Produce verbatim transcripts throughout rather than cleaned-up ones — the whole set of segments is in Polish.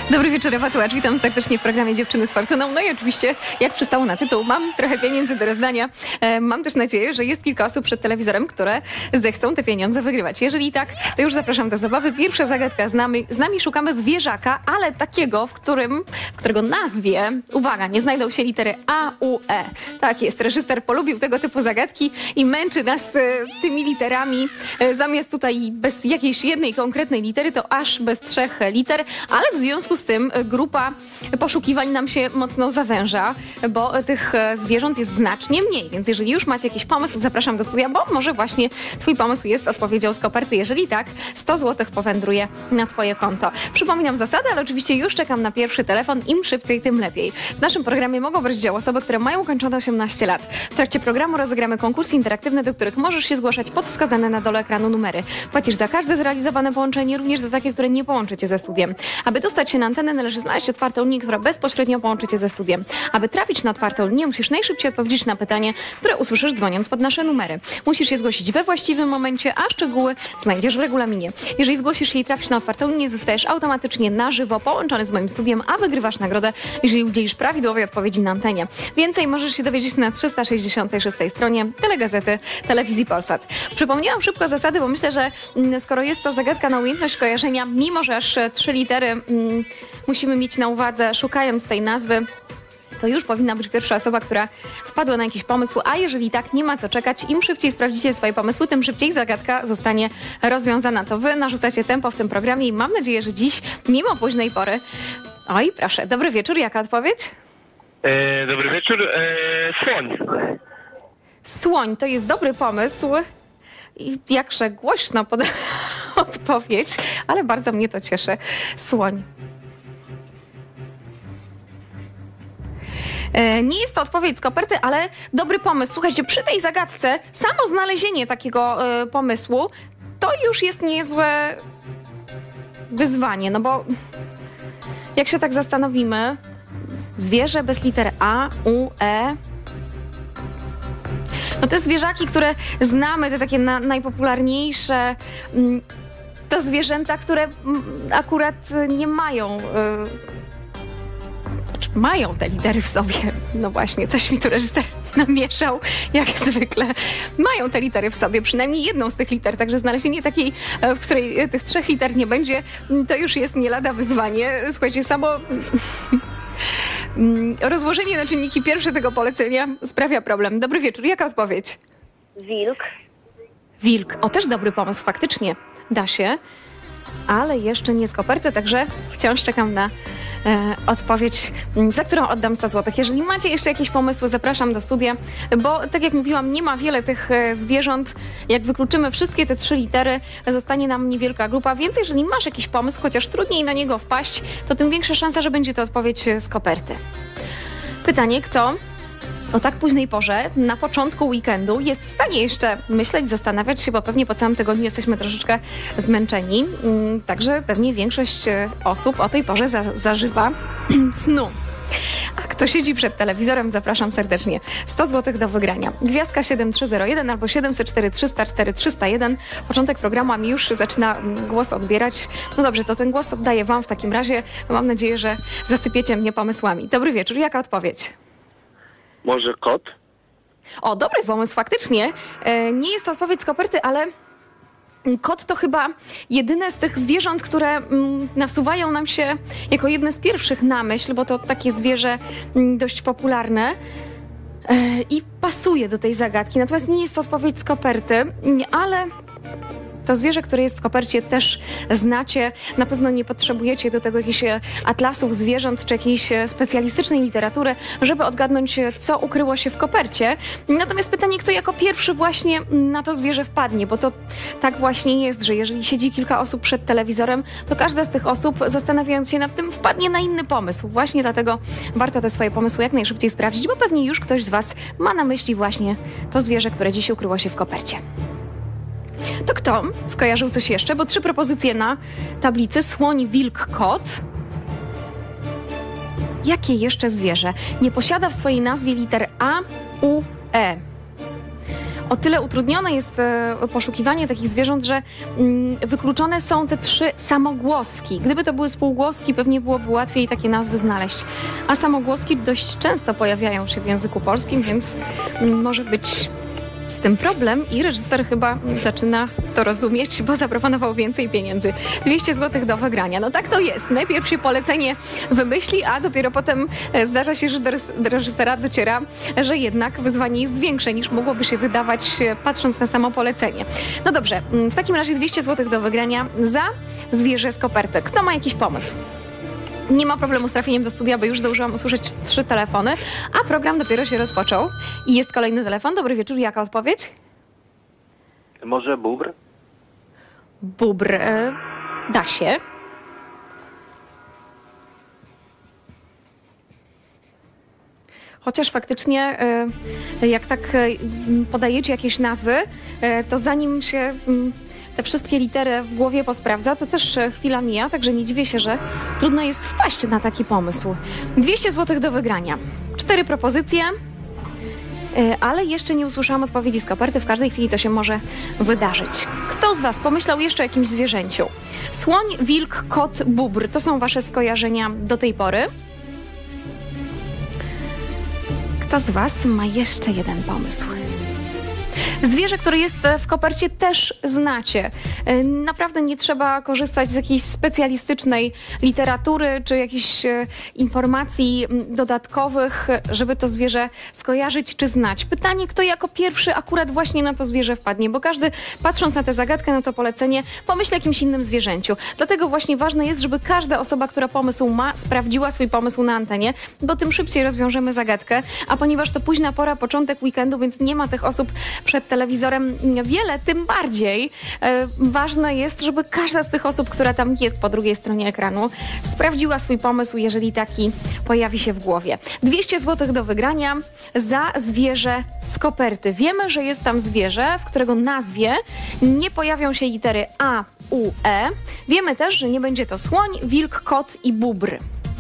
Dobry wieczór, Ewa Tułacz. Witam serdecznie w programie Dziewczyny z Fortuną. No i oczywiście, jak przystało na tytuł, mam trochę pieniędzy do rozdania. E, mam też nadzieję, że jest kilka osób przed telewizorem, które zechcą te pieniądze wygrywać. Jeżeli tak, to już zapraszam do zabawy. Pierwsza zagadka z nami. Z nami szukamy zwierzaka, ale takiego, w którym, w którego nazwie, uwaga, nie znajdą się litery A, U, E. Tak jest, reżyser polubił tego typu zagadki i męczy nas e, tymi literami. E, zamiast tutaj bez jakiejś jednej konkretnej litery, to aż bez trzech liter, ale w związku z tym grupa poszukiwań nam się mocno zawęża, bo tych zwierząt jest znacznie mniej, więc jeżeli już macie jakiś pomysł, zapraszam do studia, bo może właśnie twój pomysł jest odpowiedzią z koperty. Jeżeli tak, sto złotych powędruje na twoje konto. Przypominam zasady, ale oczywiście już czekam na pierwszy telefon. Im szybciej, tym lepiej. W naszym programie mogą brać udział osoby, które mają ukończone osiemnaście lat. W trakcie programu rozegramy konkursy interaktywne, do których możesz się zgłaszać pod wskazane na dole ekranu numery. Płacisz za każde zrealizowane połączenie, również za takie, które nie połączy cię ze studiem. Aby dostać się na antenę, należy znaleźć otwartą linię, która bezpośrednio połączy cię ze studiem. Aby trafić na otwartą linię, musisz najszybciej odpowiedzieć na pytanie, które usłyszysz dzwoniąc pod nasze numery. Musisz się zgłosić we właściwym momencie, a szczegóły znajdziesz w regulaminie. Jeżeli zgłosisz się i trafisz na otwartą linię, zostajesz automatycznie na żywo połączony z moim studiem, a wygrywasz nagrodę, jeżeli udzielisz prawidłowej odpowiedzi na antenie. Więcej możesz się dowiedzieć na trzysta sześćdziesiątej szóstej stronie Telegazety Telewizji Polsat. Przypomniałam szybko zasady, bo myślę, że mm, skoro jest to zagadka na umiejętność kojarzenia, mimo że aż trzy litery mm, musimy mieć na uwadze, szukając tej nazwy, to już powinna być pierwsza osoba, która wpadła na jakiś pomysł, a jeżeli tak, nie ma co czekać. Im szybciej sprawdzicie swoje pomysły, tym szybciej zagadka zostanie rozwiązana. To wy narzucacie tempo w tym programie i mam nadzieję, że dziś, mimo późnej pory... Oj, proszę, dobry wieczór, jaka odpowiedź? E, dobry wieczór, e, słoń. Słoń, to jest dobry pomysł i jakże głośno pod... odpowiedź, ale bardzo mnie to cieszy. Słoń. Nie jest to odpowiedź z koperty, ale dobry pomysł. Słuchajcie, przy tej zagadce samo znalezienie takiego y, pomysłu to już jest niezłe wyzwanie, no bo jak się tak zastanowimy, zwierzę bez liter A, U, E. No te zwierzaki, które znamy, te takie na, najpopularniejsze, mm, to zwierzęta, które mm, akurat nie mają... Y, Mają te litery w sobie. No właśnie, coś mi tu reżyser namieszał, jak zwykle. Mają te litery w sobie, przynajmniej jedną z tych liter, także znalezienie takiej, w której tych trzech liter nie będzie, to już jest nie lada wyzwanie. Słuchajcie, samo rozłożenie na czynniki pierwsze tego polecenia sprawia problem. Dobry wieczór, jaka odpowiedź? Wilk. Wilk. O, też dobry pomysł, faktycznie. Da się, ale jeszcze nie z koperty, także wciąż czekam na E, odpowiedź, za którą oddam sto złotych. Jeżeli macie jeszcze jakieś pomysły, zapraszam do studia, bo tak jak mówiłam, nie ma wiele tych e, zwierząt. Jak wykluczymy wszystkie te trzy litery, zostanie nam niewielka grupa, więc jeżeli masz jakiś pomysł, chociaż trudniej na niego wpaść, to tym większa szansa, że będzie to odpowiedź z koperty. Pytanie, kto o tak późnej porze, na początku weekendu, jest w stanie jeszcze myśleć, zastanawiać się, bo pewnie po całym tygodniu jesteśmy troszeczkę zmęczeni. Także pewnie większość osób o tej porze za, zażywa snu. A kto siedzi przed telewizorem, zapraszam serdecznie. sto złotych do wygrania. Gwiazdka siedem trzy zero jeden albo siedem zero cztery trzysta cztery trzysta jeden. Początek programu, a mi już zaczyna głos odbierać. No dobrze, to ten głos oddaję wam w takim razie. Mam nadzieję, że zasypiecie mnie pomysłami. Dobry wieczór, jaka odpowiedź? Może kot? O, dobry pomysł, faktycznie. E, nie jest to odpowiedź z koperty, ale kot to chyba jedyne z tych zwierząt, które mm, nasuwają nam się jako jedne z pierwszych na myśl, bo to takie zwierzę mm, dość popularne e, i pasuje do tej zagadki. Natomiast nie jest to odpowiedź z koperty, ale... To zwierzę, które jest w kopercie, też znacie. Na pewno nie potrzebujecie do tego jakichś atlasów zwierząt czy jakiejś specjalistycznej literatury, żeby odgadnąć, co ukryło się w kopercie. Natomiast pytanie, kto jako pierwszy właśnie na to zwierzę wpadnie, bo to tak właśnie jest, że jeżeli siedzi kilka osób przed telewizorem, to każda z tych osób, zastanawiając się nad tym, wpadnie na inny pomysł. Właśnie dlatego warto te swoje pomysły jak najszybciej sprawdzić, bo pewnie już ktoś z was ma na myśli właśnie to zwierzę, które dziś ukryło się w kopercie. To kto skojarzył coś jeszcze? Bo trzy propozycje na tablicy. Słoń, wilk, kot. Jakie jeszcze zwierzę nie posiada w swojej nazwie liter A, U, E? o tyle utrudnione jest e, poszukiwanie takich zwierząt, że mm, wykluczone są te trzy samogłoski. Gdyby to były spółgłoski, pewnie byłoby łatwiej takie nazwy znaleźć. A samogłoski dość często pojawiają się w języku polskim, więc mm, może być z tym problem i reżyser chyba zaczyna to rozumieć, bo zaproponował więcej pieniędzy. dwieście złotych do wygrania. No tak to jest. Najpierw się polecenie wymyśli, a dopiero potem zdarza się, że do reżysera dociera, że jednak wyzwanie jest większe niż mogłoby się wydawać, patrząc na samo polecenie. No dobrze, w takim razie dwieście złotych do wygrania za zwierzę z koperty. Kto ma jakiś pomysł? Nie ma problemu z trafieniem do studia, bo już zdążyłam usłyszeć trzy telefony, a program dopiero się rozpoczął. I jest kolejny telefon. Dobry wieczór, jaka odpowiedź? Może bóbr? Bóbr. E, da się. Chociaż faktycznie, e, jak tak e, podajecie jakieś nazwy, e, to zanim się m, te wszystkie litery w głowie posprawdza, to też chwila mija, także nie dziwię się, że trudno jest wpaść na taki pomysł. dwieście złotych do wygrania. Cztery propozycje, ale jeszcze nie usłyszałam odpowiedzi z koperty. W każdej chwili to się może wydarzyć. Kto z was pomyślał jeszcze o jakimś zwierzęciu? Słoń, wilk, kot, bóbr. To są wasze skojarzenia do tej pory. Kto z was ma jeszcze jeden pomysł? Zwierzę, które jest w kopercie, też znacie. Naprawdę nie trzeba korzystać z jakiejś specjalistycznej literatury czy jakichś informacji dodatkowych, żeby to zwierzę skojarzyć czy znać. Pytanie, kto jako pierwszy akurat właśnie na to zwierzę wpadnie, bo każdy, patrząc na tę zagadkę, na to polecenie, pomyśli o jakimś innym zwierzęciu. Dlatego właśnie ważne jest, żeby każda osoba, która pomysł ma, sprawdziła swój pomysł na antenie, bo tym szybciej rozwiążemy zagadkę, a ponieważ to późna pora, początek weekendu, więc nie ma tych osób przed telewizorem wiele, tym bardziej e, ważne jest, żeby każda z tych osób, która tam jest po drugiej stronie ekranu, sprawdziła swój pomysł, jeżeli taki pojawi się w głowie. dwieście złotych do wygrania za zwierzę z koperty. Wiemy, że jest tam zwierzę, w którego nazwie nie pojawią się litery A, U, E. Wiemy też, że nie będzie to słoń, wilk, kot i bóbr.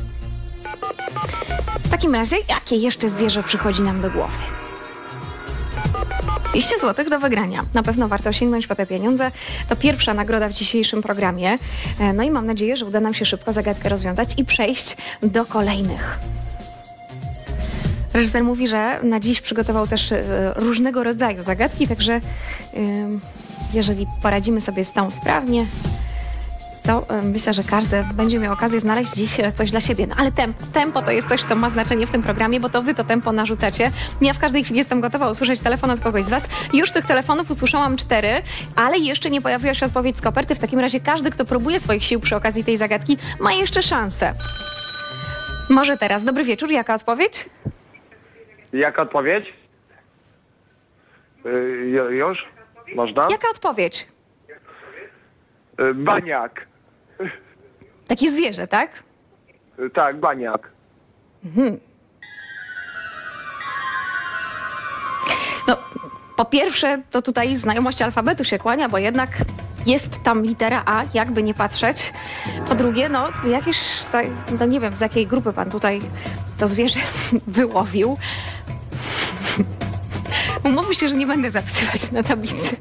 W takim razie, jakie jeszcze zwierzę przychodzi nam do głowy? dwieście złotych do wygrania. Na pewno warto sięgnąć po te pieniądze. To pierwsza nagroda w dzisiejszym programie. No i mam nadzieję, że uda nam się szybko zagadkę rozwiązać i przejść do kolejnych. Reżyser mówi, że na dziś przygotował też różnego rodzaju zagadki, także jeżeli poradzimy sobie z tą sprawnie, to myślę, że każdy będzie miał okazję znaleźć dziś coś dla siebie. No ale tempo, tempo to jest coś, co ma znaczenie w tym programie, bo to wy to tempo narzucacie. Ja w każdej chwili jestem gotowa usłyszeć telefon od kogoś z was. Już tych telefonów usłyszałam cztery, ale jeszcze nie pojawiła się odpowiedź z koperty. W takim razie każdy, kto próbuje swoich sił przy okazji tej zagadki, ma jeszcze szansę. Może teraz. Dobry wieczór. Jaka odpowiedź? Jaka odpowiedź? Yy, już? Można? Jaka odpowiedź? Yy, baniak. Takie zwierzę, tak? Yy, tak, baniak. Mhm. No, po pierwsze, to tutaj znajomość alfabetu się kłania, bo jednak jest tam litera A, jakby nie patrzeć. Po drugie, no, jakieś, no nie wiem, z jakiej grupy pan tutaj to zwierzę wyłowił. Umówmy się, że nie będę zapisywać na tablicy.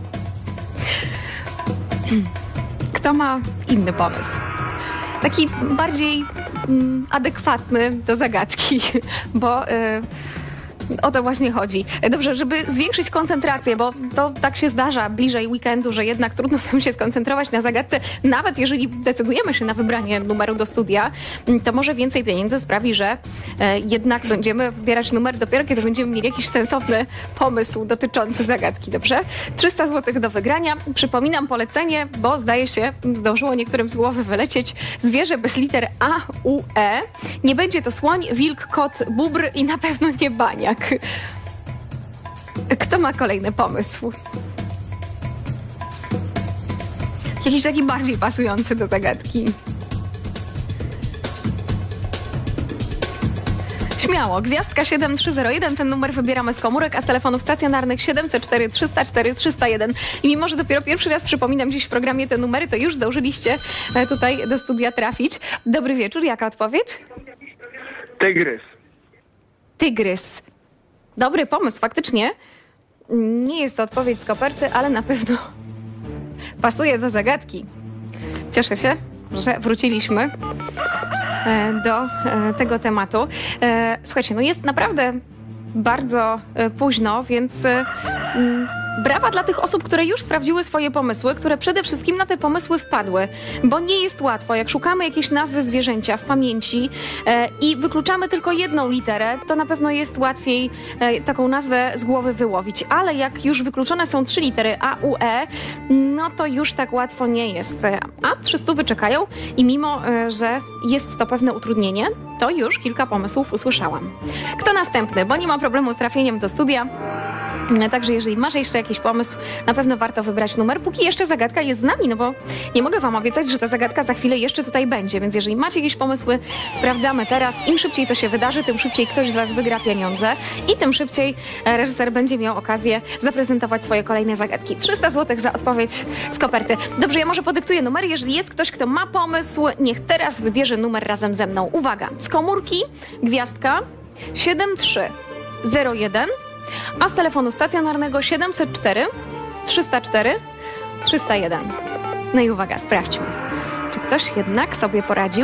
Kto ma inny pomysł? Taki bardziej mm, adekwatny do zagadki, bo y, o to właśnie chodzi. Dobrze, żeby zwiększyć koncentrację, bo to tak się zdarza bliżej weekendu, że jednak trudno nam się skoncentrować na zagadce. Nawet jeżeli decydujemy się na wybranie numeru do studia, to może więcej pieniędzy sprawi, że e, jednak będziemy wybierać numer dopiero, kiedy będziemy mieli jakiś sensowny pomysł dotyczący zagadki. Dobrze? trzysta złotych do wygrania. Przypominam polecenie, bo zdaje się, zdążyło niektórym z głowy wylecieć, zwierzę bez liter A, U, E. Nie będzie to słoń, wilk, kot, bóbr i na pewno nie baniak. Kto ma kolejny pomysł? Jakiś taki bardziej pasujący do zagadki. Śmiało, gwiazdka siedem trzy zero jeden, ten numer wybieramy z komórek, a z telefonów stacjonarnych siedem zero cztery trzysta cztery trzysta jeden. I mimo, że dopiero pierwszy raz przypominam dziś w programie te numery, to już zdążyliście tutaj do studia trafić. Dobry wieczór, jaka odpowiedź? Tygrys. Tygrys. Dobry pomysł, faktycznie. nie jest to odpowiedź z koperty, ale na pewno pasuje do zagadki. Cieszę się, że wróciliśmy e, do e, tego tematu. E, słuchajcie, no jest naprawdę bardzo e, późno, więc e, m, brawa dla tych osób, które już sprawdziły swoje pomysły, które przede wszystkim na te pomysły wpadły, bo nie jest łatwo. Jak szukamy jakiejś nazwy zwierzęcia w pamięci e, i wykluczamy tylko jedną literę, to na pewno jest łatwiej e, taką nazwę z głowy wyłowić. Ale jak już wykluczone są trzy litery A, U, E, no to już tak łatwo nie jest. A trzy stówy czekają i mimo, e, że jest to pewne utrudnienie, to już kilka pomysłów usłyszałam. Kto następny? Bo nie ma problemu z trafieniem do studia. Także jeżeli masz jeszcze jakiś pomysł, na pewno warto wybrać numer, póki jeszcze zagadka jest z nami, no bo nie mogę wam obiecać, że ta zagadka za chwilę jeszcze tutaj będzie, więc jeżeli macie jakieś pomysły, sprawdzamy teraz. Im szybciej to się wydarzy, tym szybciej ktoś z was wygra pieniądze i tym szybciej reżyser będzie miał okazję zaprezentować swoje kolejne zagadki. trzysta złotych za odpowiedź z koperty. Dobrze, ja może podyktuję numery. Jeżeli jest ktoś, kto ma pomysł, niech teraz wybierze numer razem ze mną. Uwaga, z komórki gwiazdka siedem trzy zero jeden, a z telefonu stacjonarnego siedemset cztery trzysta cztery trzysta jeden. No i uwaga, sprawdźmy, czy ktoś jednak sobie poradził.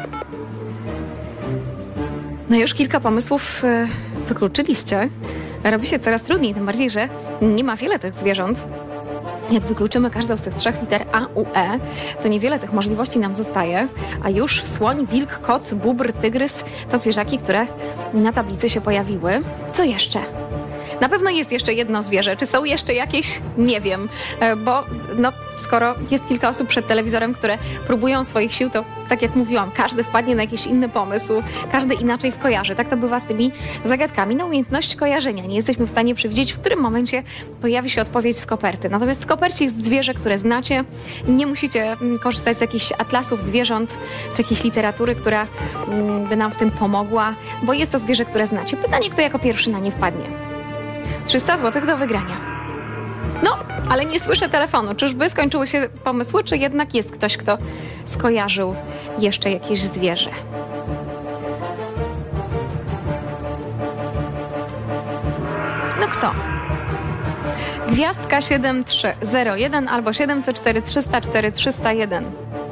No już kilka pomysłów yy, wykluczyliście. Robi się coraz trudniej, tym bardziej, że nie ma wiele tych zwierząt. Jak wykluczymy każdą z tych trzech liter A, U, E, to niewiele tych możliwości nam zostaje, a już słoń, wilk, kot, bóbr, tygrys to zwierzaki, które na tablicy się pojawiły. Co jeszcze? Na pewno jest jeszcze jedno zwierzę. Czy są jeszcze jakieś? Nie wiem, bo no, skoro jest kilka osób przed telewizorem, które próbują swoich sił, to tak jak mówiłam, każdy wpadnie na jakiś inny pomysł, każdy inaczej skojarzy. Tak to bywa z tymi zagadkami. No, umiejętność kojarzenia. Nie jesteśmy w stanie przewidzieć, w którym momencie pojawi się odpowiedź z koperty. Natomiast w kopercie jest zwierzę, które znacie. Nie musicie korzystać z jakichś atlasów zwierząt, czy jakiejś literatury, która by nam w tym pomogła, bo jest to zwierzę, które znacie. Pytanie, kto jako pierwszy na nie wpadnie. trzysta złotych do wygrania. No, ale nie słyszę telefonu. Czyżby skończyły się pomysły, czy jednak jest ktoś, kto skojarzył jeszcze jakieś zwierzę? No kto? Gwiazdka siedem trzy zero jeden albo siedemset cztery trzysta cztery trzysta jeden.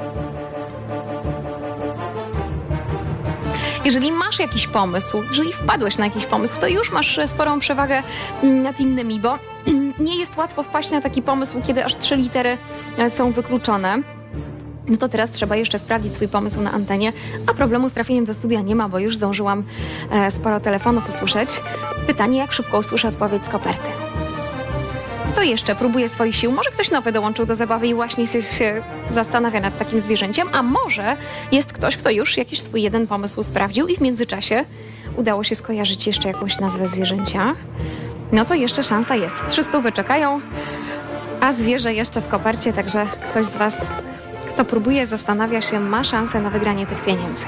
Jeżeli masz jakiś pomysł, jeżeli wpadłeś na jakiś pomysł, to już masz sporą przewagę nad innymi, bo nie jest łatwo wpaść na taki pomysł, kiedy aż trzy litery są wykluczone. No to teraz trzeba jeszcze sprawdzić swój pomysł na antenie, a problemu z trafieniem do studia nie ma, bo już zdążyłam sporo telefonów usłyszeć. Pytanie, jak szybko usłyszę odpowiedź z koperty. To jeszcze próbuje swoich sił. Może ktoś nowy dołączył do zabawy i właśnie się zastanawia nad takim zwierzęciem, a może jest ktoś, kto już jakiś swój jeden pomysł sprawdził i w międzyczasie udało się skojarzyć jeszcze jakąś nazwę zwierzęcia. No to jeszcze szansa jest. Trzy stówy czekają, a zwierzę jeszcze w kopercie, także ktoś z was, kto próbuje, zastanawia się, ma szansę na wygranie tych pieniędzy.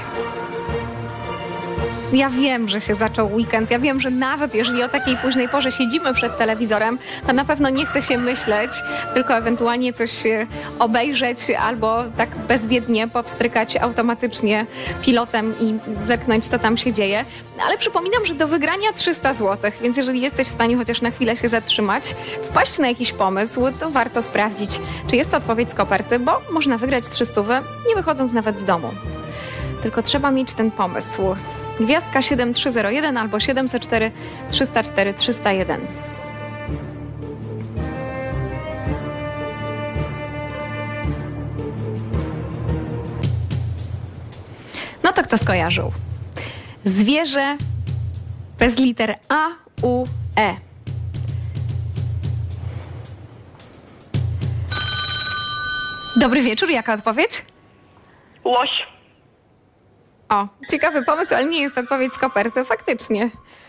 Ja wiem, że się zaczął weekend, ja wiem, że nawet jeżeli o takiej późnej porze siedzimy przed telewizorem, to na pewno nie chce się myśleć, tylko ewentualnie coś obejrzeć albo tak bezwiednie popstrykać automatycznie pilotem i zerknąć, co tam się dzieje. Ale przypominam, że do wygrania trzysta złotych, więc jeżeli jesteś w stanie chociaż na chwilę się zatrzymać, wpaść na jakiś pomysł, to warto sprawdzić, czy jest to odpowiedź z koperty, bo można wygrać trzysta, nie wychodząc nawet z domu. Tylko trzeba mieć ten pomysł. Gwiazdka siedem trzy zero jeden albo siedemset cztery trzysta cztery trzysta jeden. No to kto skojarzył? Zwierzę bez liter A, U, E. Dobry wieczór, jaka odpowiedź? Łoś. O, ciekawy pomysł, ale nie jest odpowiedź z koperty, faktycznie.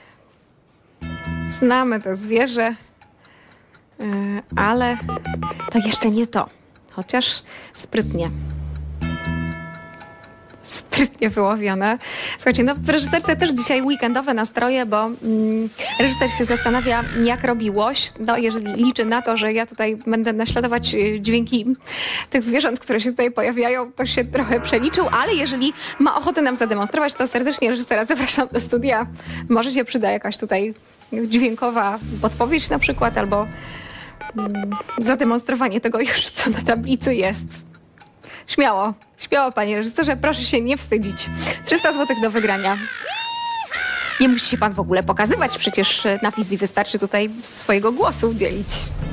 Znamy to zwierzę, yy, ale to jeszcze nie to. Chociaż sprytnie. Sprytnie wyłowione. Słuchajcie, no w reżyserce też dzisiaj weekendowe nastroje, bo mm, reżyser się zastanawia, jak robi łoś. No, jeżeli liczy na to, że ja tutaj będę naśladować y, dźwięki tych zwierząt, które się tutaj pojawiają, to się trochę przeliczył, ale jeżeli ma ochotę nam zademonstrować, to serdecznie reżysera zapraszam do studia. Może się przyda jakaś tutaj dźwiękowa podpowiedź na przykład, albo mm, zademonstrowanie tego już, co na tablicy jest. Śmiało, śmiało panie reżyserze, proszę się nie wstydzić. trzysta złotych do wygrania. Nie musi się pan w ogóle pokazywać, przecież na wizji wystarczy tutaj swojego głosu udzielić.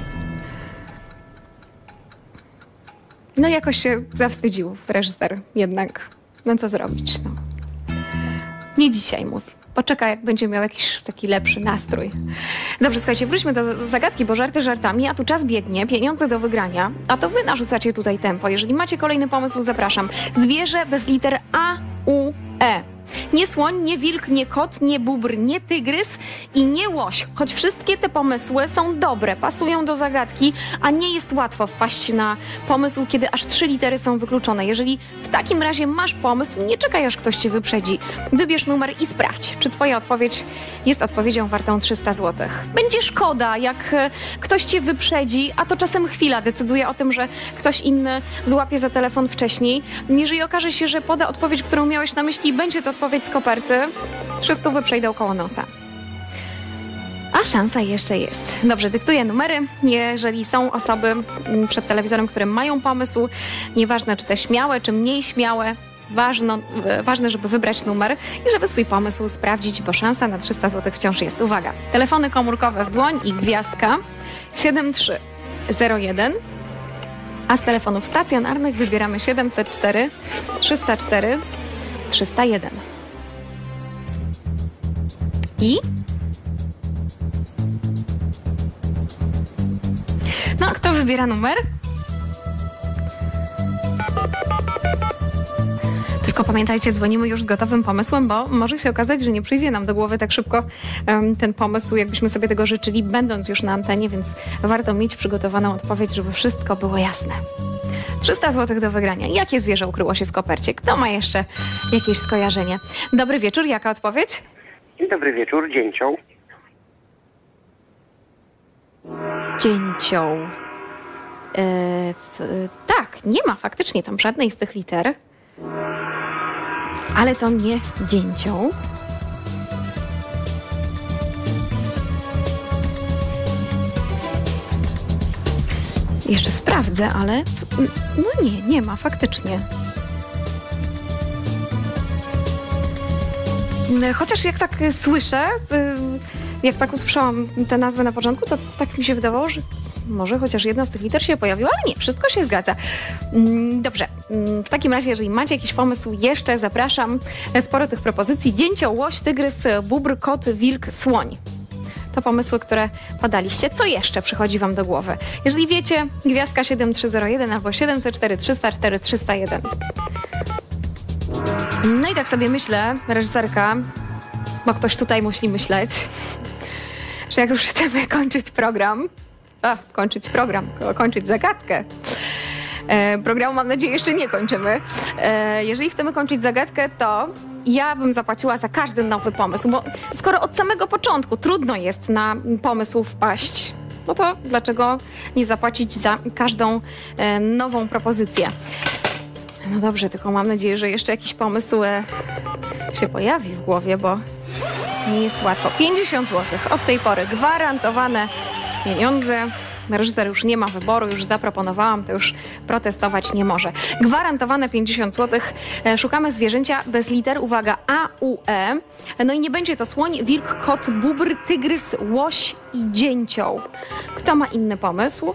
No jakoś się zawstydził reżyser jednak. No co zrobić, no. Nie dzisiaj mówi. Poczeka, jak będzie miał jakiś taki lepszy nastrój. Dobrze, słuchajcie, wróćmy do zagadki, bo żarty żartami, a tu czas biegnie, pieniądze do wygrania, a to wy narzucacie tutaj tempo. Jeżeli macie kolejny pomysł, zapraszam. Zwierzę bez liter A, U, E. Nie słoń, nie wilk, nie kot, nie bóbr, nie tygrys i nie łoś. Choć wszystkie te pomysły są dobre, pasują do zagadki, a nie jest łatwo wpaść na pomysł, kiedy aż trzy litery są wykluczone. Jeżeli w takim razie masz pomysł, nie czekaj, aż ktoś cię wyprzedzi. Wybierz numer i sprawdź, czy twoja odpowiedź jest odpowiedzią wartą trzysta złotych. Będzie szkoda, jak ktoś cię wyprzedzi, a to czasem chwila decyduje o tym, że ktoś inny złapie za telefon wcześniej. Jeżeli okaże się, że poda odpowiedź, którą miałeś na myśli i będzie to odpowiedź z koperty, trzysta przejdą koło nosa. A szansa jeszcze jest. Dobrze, dyktuję numery. Jeżeli są osoby przed telewizorem, które mają pomysł, nieważne czy te śmiałe, czy mniej śmiałe, ważno, ważne, żeby wybrać numer i żeby swój pomysł sprawdzić, bo szansa na trzysta złotych wciąż jest. Uwaga, telefony komórkowe w dłoń i gwiazdka siedem trzy zero jeden, a z telefonów stacjonarnych wybieramy siedemset cztery trzysta cztery trzysta jeden. I? No, kto wybiera numer? Tylko pamiętajcie, dzwonimy już z gotowym pomysłem, bo może się okazać, że nie przyjdzie nam do głowy tak szybko um, ten pomysł, jakbyśmy sobie tego życzyli, będąc już na antenie, więc warto mieć przygotowaną odpowiedź, żeby wszystko było jasne. trzysta złotych do wygrania. Jakie zwierzę ukryło się w kopercie? Kto ma jeszcze jakieś skojarzenie? Dobry wieczór, jaka odpowiedź? Dzień dobry wieczór, dzięcioł. Dzięcioł. E, w, tak, nie ma faktycznie tam żadnej z tych liter. Ale to nie dzięcioł. Jeszcze sprawdzę, ale no nie, nie ma faktycznie. Chociaż jak tak słyszę, jak tak usłyszałam tę nazwę na początku, to tak mi się wydawało, że może chociaż jedna z tych liter się pojawiła, ale nie, wszystko się zgadza. Dobrze, w takim razie, jeżeli macie jakiś pomysł jeszcze, zapraszam. Sporo tych propozycji. Dzięcioł, łoś, tygrys, bóbr, kot, wilk, słoń. To pomysły, które podaliście. Co jeszcze przychodzi wam do głowy? Jeżeli wiecie, gwiazdka siedem trzy zero jeden albo siedemset cztery trzysta cztery trzysta jeden. No i tak sobie myślę, reżyserka, bo ktoś tutaj musi myśleć, że jak już chcemy kończyć program, a, kończyć program, kończyć zagadkę, e, programu mam nadzieję jeszcze nie kończymy. E, jeżeli chcemy kończyć zagadkę, to ja bym zapłaciła za każdy nowy pomysł, bo skoro od samego początku trudno jest na pomysł wpaść, no to dlaczego nie zapłacić za każdą e, nową propozycję? No dobrze, tylko mam nadzieję, że jeszcze jakiś pomysł e, się pojawi w głowie, bo nie jest łatwo. pięćdziesiąt złotych od tej pory gwarantowane pieniądze. Reżyser już nie ma wyboru, już zaproponowałam, to już protestować nie może. Gwarantowane pięćdziesiąt złotych. E, szukamy zwierzęcia bez liter, uwaga, A, U, E. No i nie będzie to słoń, wilk, kot, bóbr, tygrys, łoś i dzięcioł. Kto ma inny pomysł?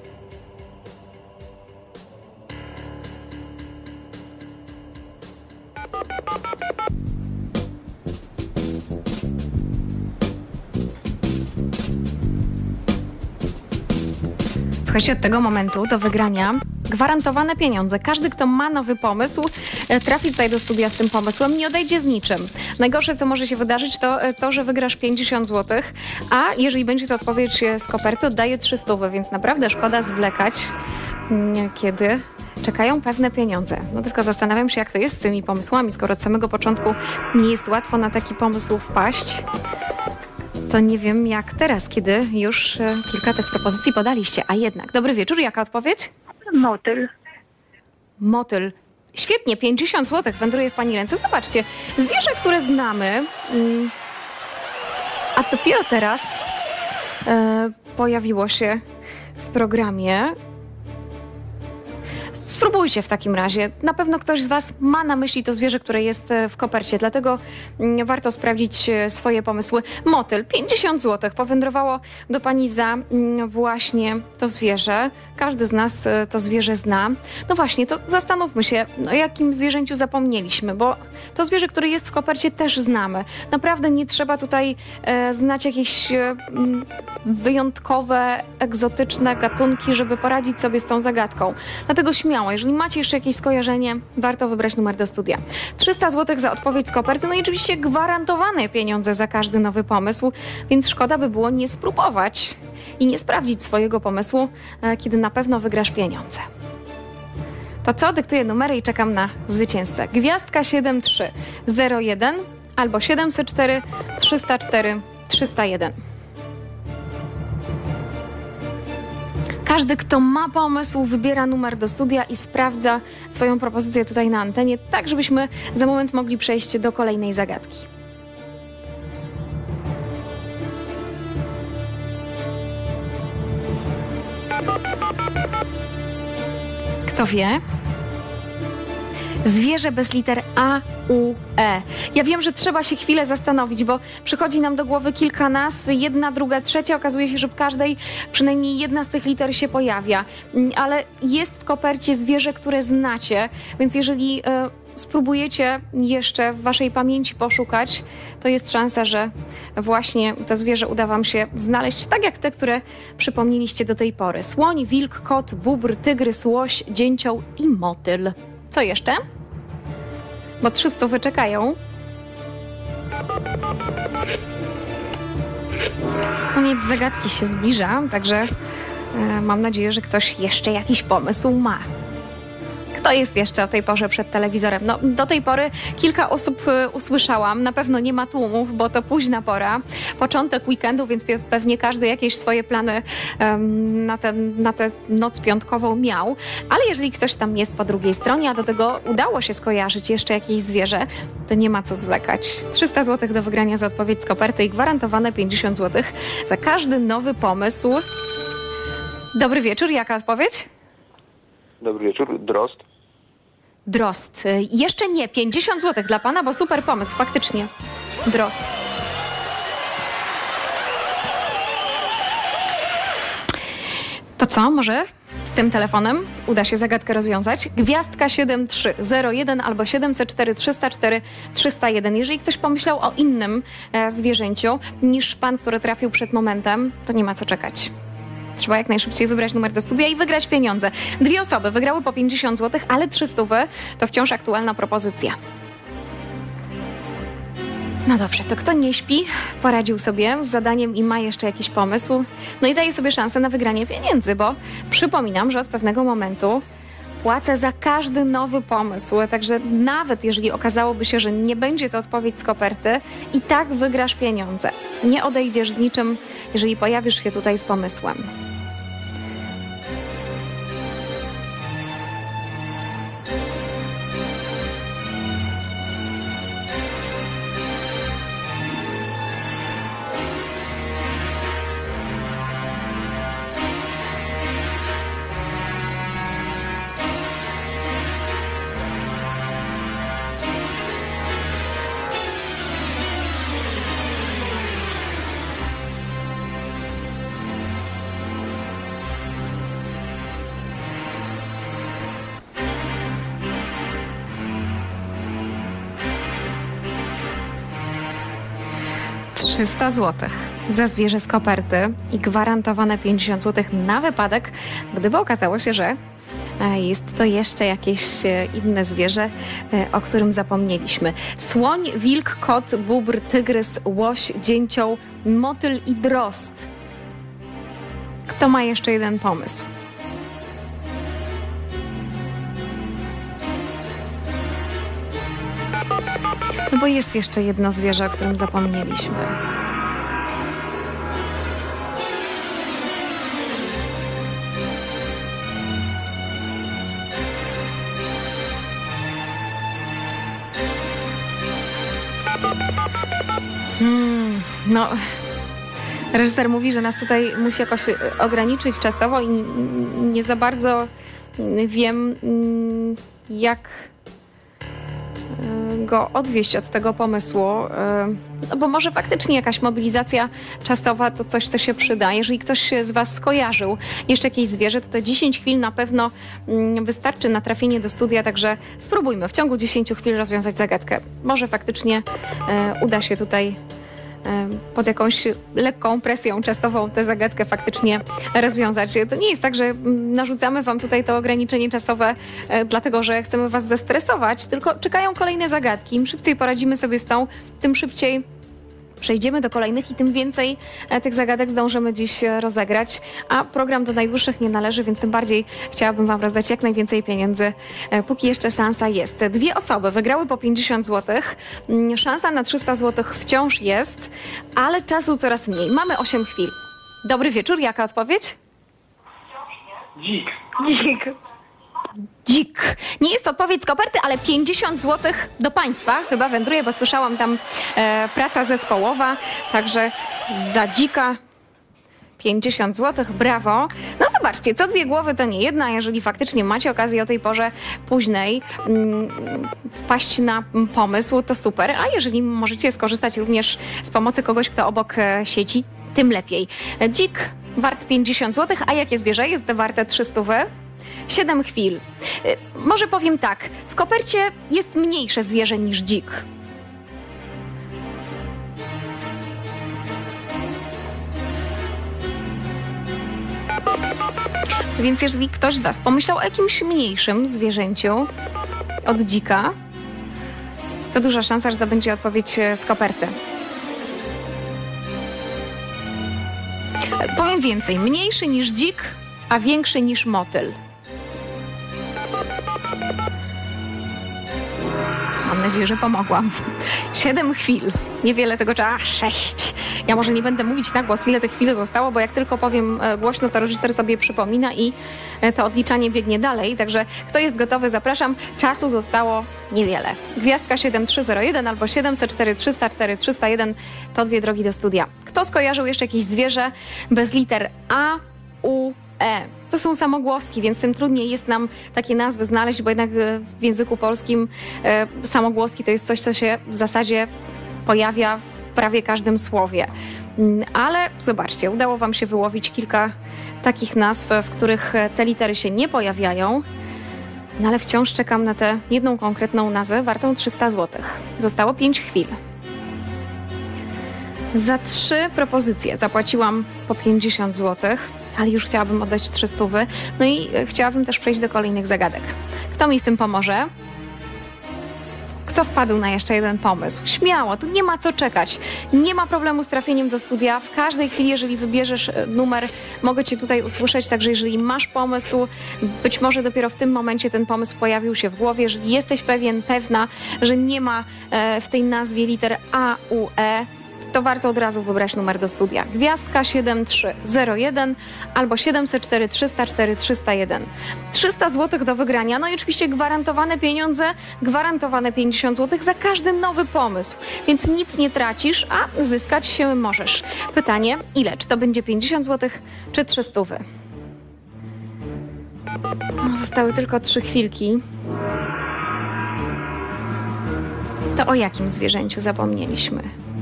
Słuchajcie, od tego momentu do wygrania gwarantowane pieniądze. Każdy, kto ma nowy pomysł, trafi tutaj do studia z tym pomysłem, nie odejdzie z niczym. Najgorsze, co może się wydarzyć, to to, że wygrasz pięćdziesiąt złotych, a jeżeli będzie to odpowiedź z koperty, oddaję trzysta, więc naprawdę szkoda zwlekać. mm, kiedy czekają pewne pieniądze. No tylko zastanawiam się, jak to jest z tymi pomysłami, skoro od samego początku nie jest łatwo na taki pomysł wpaść. To nie wiem jak teraz, kiedy już e, kilka tych propozycji podaliście. A jednak, dobry wieczór, jaka odpowiedź? Motyl. Motyl. Świetnie, pięćdziesiąt złotych wędruje w pani ręce. Zobaczcie, zwierzę, które znamy, mm, a dopiero teraz e, pojawiło się w programie. Spróbujcie w takim razie. Na pewno ktoś z was ma na myśli to zwierzę, które jest w kopercie, dlatego mm, warto sprawdzić e, swoje pomysły. Motyl, pięćdziesiąt złotych powędrowało do pani za mm, właśnie to zwierzę. Każdy z nas e, to zwierzę zna. No właśnie, to zastanówmy się, o jakim zwierzęciu zapomnieliśmy, bo to zwierzę, które jest w kopercie, też znamy. Naprawdę nie trzeba tutaj e, znać jakieś e, m, wyjątkowe, egzotyczne gatunki, żeby poradzić sobie z tą zagadką. Dlatego śmiało, jeżeli macie jeszcze jakieś skojarzenie, warto wybrać numer do studia. trzysta złotych za odpowiedź z koperty, no i oczywiście gwarantowane pieniądze za każdy nowy pomysł, więc szkoda by było nie spróbować i nie sprawdzić swojego pomysłu, e, kiedy na pewno wygrasz pieniądze. To co? Dyktuję numery i czekam na zwycięzcę. Gwiazdka siedem trzy zero jeden albo siedemset cztery trzysta cztery trzysta jeden. Każdy, kto ma pomysł, wybiera numer do studia i sprawdza swoją propozycję tutaj na antenie, tak żebyśmy za moment mogli przejść do kolejnej zagadki. Kto wie? Zwierzę bez liter A, U, E. Ja wiem, że trzeba się chwilę zastanowić, bo przychodzi nam do głowy kilka nazw, jedna, druga, trzecia. Okazuje się, że w każdej przynajmniej jedna z tych liter się pojawia. Ale jest w kopercie zwierzę, które znacie, więc jeżeli e, spróbujecie jeszcze w waszej pamięci poszukać, to jest szansa, że właśnie to zwierzę uda wam się znaleźć, tak jak te, które przypomnieliście do tej pory. Słoń, wilk, kot, bóbr, tygrys, łoś, dzięcioł i motyl. Co jeszcze? Bo trzysta wyczekają. Koniec zagadki się zbliża, także e, mam nadzieję, że ktoś jeszcze jakiś pomysł ma. Kto jest jeszcze o tej porze przed telewizorem? No, do tej pory kilka osób y, usłyszałam. Na pewno nie ma tłumów, bo to późna pora. Początek weekendu, więc pe- pewnie każdy jakieś swoje plany um, na, ten, na tę noc piątkową miał. Ale jeżeli ktoś tam jest po drugiej stronie, a do tego udało się skojarzyć jeszcze jakieś zwierzę, to nie ma co zwlekać. trzysta złotych do wygrania za odpowiedź z koperty i gwarantowane pięćdziesiąt złotych za każdy nowy pomysł. Dobry wieczór, jaka odpowiedź? Dobry wieczór, Drozd. Drozd. Jeszcze nie, pięćdziesiąt złotych dla pana, bo super pomysł, faktycznie. Drozd. To co, może z tym telefonem uda się zagadkę rozwiązać? Gwiazdka siedem trzy zero jeden albo siedemset cztery trzysta cztery trzysta jeden. Jeżeli ktoś pomyślał o innym e, zwierzęciu niż pan, który trafił przed momentem, to nie ma co czekać. Trzeba jak najszybciej wybrać numer do studia i wygrać pieniądze. Dwie osoby wygrały po pięćdziesiąt złotych, ale trzysta to wciąż aktualna propozycja. No dobrze, to kto nie śpi, poradził sobie z zadaniem i ma jeszcze jakiś pomysł, no i daje sobie szansę na wygranie pieniędzy, bo przypominam, że od pewnego momentu płacę za każdy nowy pomysł, także nawet jeżeli okazałoby się, że nie będzie to odpowiedź z koperty, i tak wygrasz pieniądze. Nie odejdziesz z niczym, jeżeli pojawisz się tutaj z pomysłem. trzysta złotych za zwierzę z koperty i gwarantowane pięćdziesiąt złotych na wypadek, gdyby okazało się, że jest to jeszcze jakieś inne zwierzę, o którym zapomnieliśmy. Słoń, wilk, kot, bóbr, tygrys, łoś, dzięcioł, motyl i drozd. Kto ma jeszcze jeden pomysł? No bo jest jeszcze jedno zwierzę, o którym zapomnieliśmy. Hmm, no, reżyser mówi, że nas tutaj musi jakoś ograniczyć czasowo i nie za bardzo wiem, jak go odwieść od tego pomysłu, no bo może faktycznie jakaś mobilizacja czasowa to coś, co się przyda. Jeżeli ktoś z Was skojarzył jeszcze jakieś zwierzę, to te dziesięć chwil na pewno wystarczy na trafienie do studia, także spróbujmy w ciągu dziesięciu chwil rozwiązać zagadkę. Może faktycznie uda się tutaj pod jakąś lekką presją czasową tę zagadkę faktycznie rozwiązać. To nie jest tak, że narzucamy Wam tutaj to ograniczenie czasowe dlatego, że chcemy Was zestresować, tylko czekają kolejne zagadki. Im szybciej poradzimy sobie z tą, tym szybciej przejdziemy do kolejnych i tym więcej tych zagadek zdążymy dziś rozegrać, a program do najdłuższych nie należy, więc tym bardziej chciałabym Wam rozdać jak najwięcej pieniędzy, póki jeszcze szansa jest. Dwie osoby wygrały po pięćdziesiąt złotych, szansa na trzysta złotych wciąż jest, ale czasu coraz mniej. Mamy osiem chwil. Dobry wieczór, jaka odpowiedź? Dzik. Dzik. Dzik. Nie jest to odpowiedź z koperty, ale pięćdziesiąt złotych do Państwa chyba wędruje, bo słyszałam tam e, praca zespołowa, także za dzika pięćdziesiąt złotych, brawo. No zobaczcie, co dwie głowy to nie jedna, jeżeli faktycznie macie okazję o tej porze późnej mm, wpaść na pomysł, to super, a jeżeli możecie skorzystać również z pomocy kogoś, kto obok e, sieci, tym lepiej. Dzik wart pięćdziesiąt złotych, a jakie zwierzę jest warte trzysta? Siedem chwil. Może powiem tak, w kopercie jest mniejsze zwierzę niż dzik. Więc jeżeli ktoś z Was pomyślał o jakimś mniejszym zwierzęciu od dzika, to duża szansa, że to będzie odpowiedź z koperty. Powiem więcej, mniejszy niż dzik, a większy niż motyl. Mam nadzieję, że pomogłam. Siedem chwil. Niewiele tego trzeba. Sześć. Ja może nie będę mówić na głos, ile tych chwil zostało, bo jak tylko powiem głośno, to reżyser sobie przypomina i to odliczanie biegnie dalej. Także kto jest gotowy, zapraszam. Czasu zostało niewiele. Gwiazdka siedem trzy zero jeden albo siedemset cztery trzysta cztery trzysta jeden to dwie drogi do studia. Kto skojarzył jeszcze jakieś zwierzę bez liter A, U, E? To są samogłoski, więc tym trudniej jest nam takie nazwy znaleźć, bo jednak w języku polskim e, samogłoski to jest coś, co się w zasadzie pojawia w prawie każdym słowie. Ale zobaczcie, udało Wam się wyłowić kilka takich nazw, w których te litery się nie pojawiają, no ale wciąż czekam na tę jedną konkretną nazwę wartą trzysta złotych. Zostało pięć chwil. Za trzy propozycje zapłaciłam po pięćdziesiąt złotych, ale już chciałabym oddać trzysta. No i chciałabym też przejść do kolejnych zagadek. Kto mi w tym pomoże? Kto wpadł na jeszcze jeden pomysł? Śmiało, tu nie ma co czekać. Nie ma problemu z trafieniem do studia. W każdej chwili, jeżeli wybierzesz numer, mogę Cię tutaj usłyszeć. Także jeżeli masz pomysł, być może dopiero w tym momencie ten pomysł pojawił się w głowie. Jeżeli jesteś pewien, pewna, że nie ma w tej nazwie liter A, U, E, to warto od razu wybrać numer do studia. Gwiazdka siedem trzy zero jeden albo siedemset cztery trzysta cztery trzysta jeden. trzysta złotych do wygrania, no i oczywiście gwarantowane pieniądze, gwarantowane pięćdziesiąt złotych za każdy nowy pomysł, więc nic nie tracisz, a zyskać się możesz. Pytanie, ile? Czy to będzie pięćdziesiąt złotych, czy trzysta? No, zostały tylko trzy chwilki. To o jakim zwierzęciu zapomnieliśmy?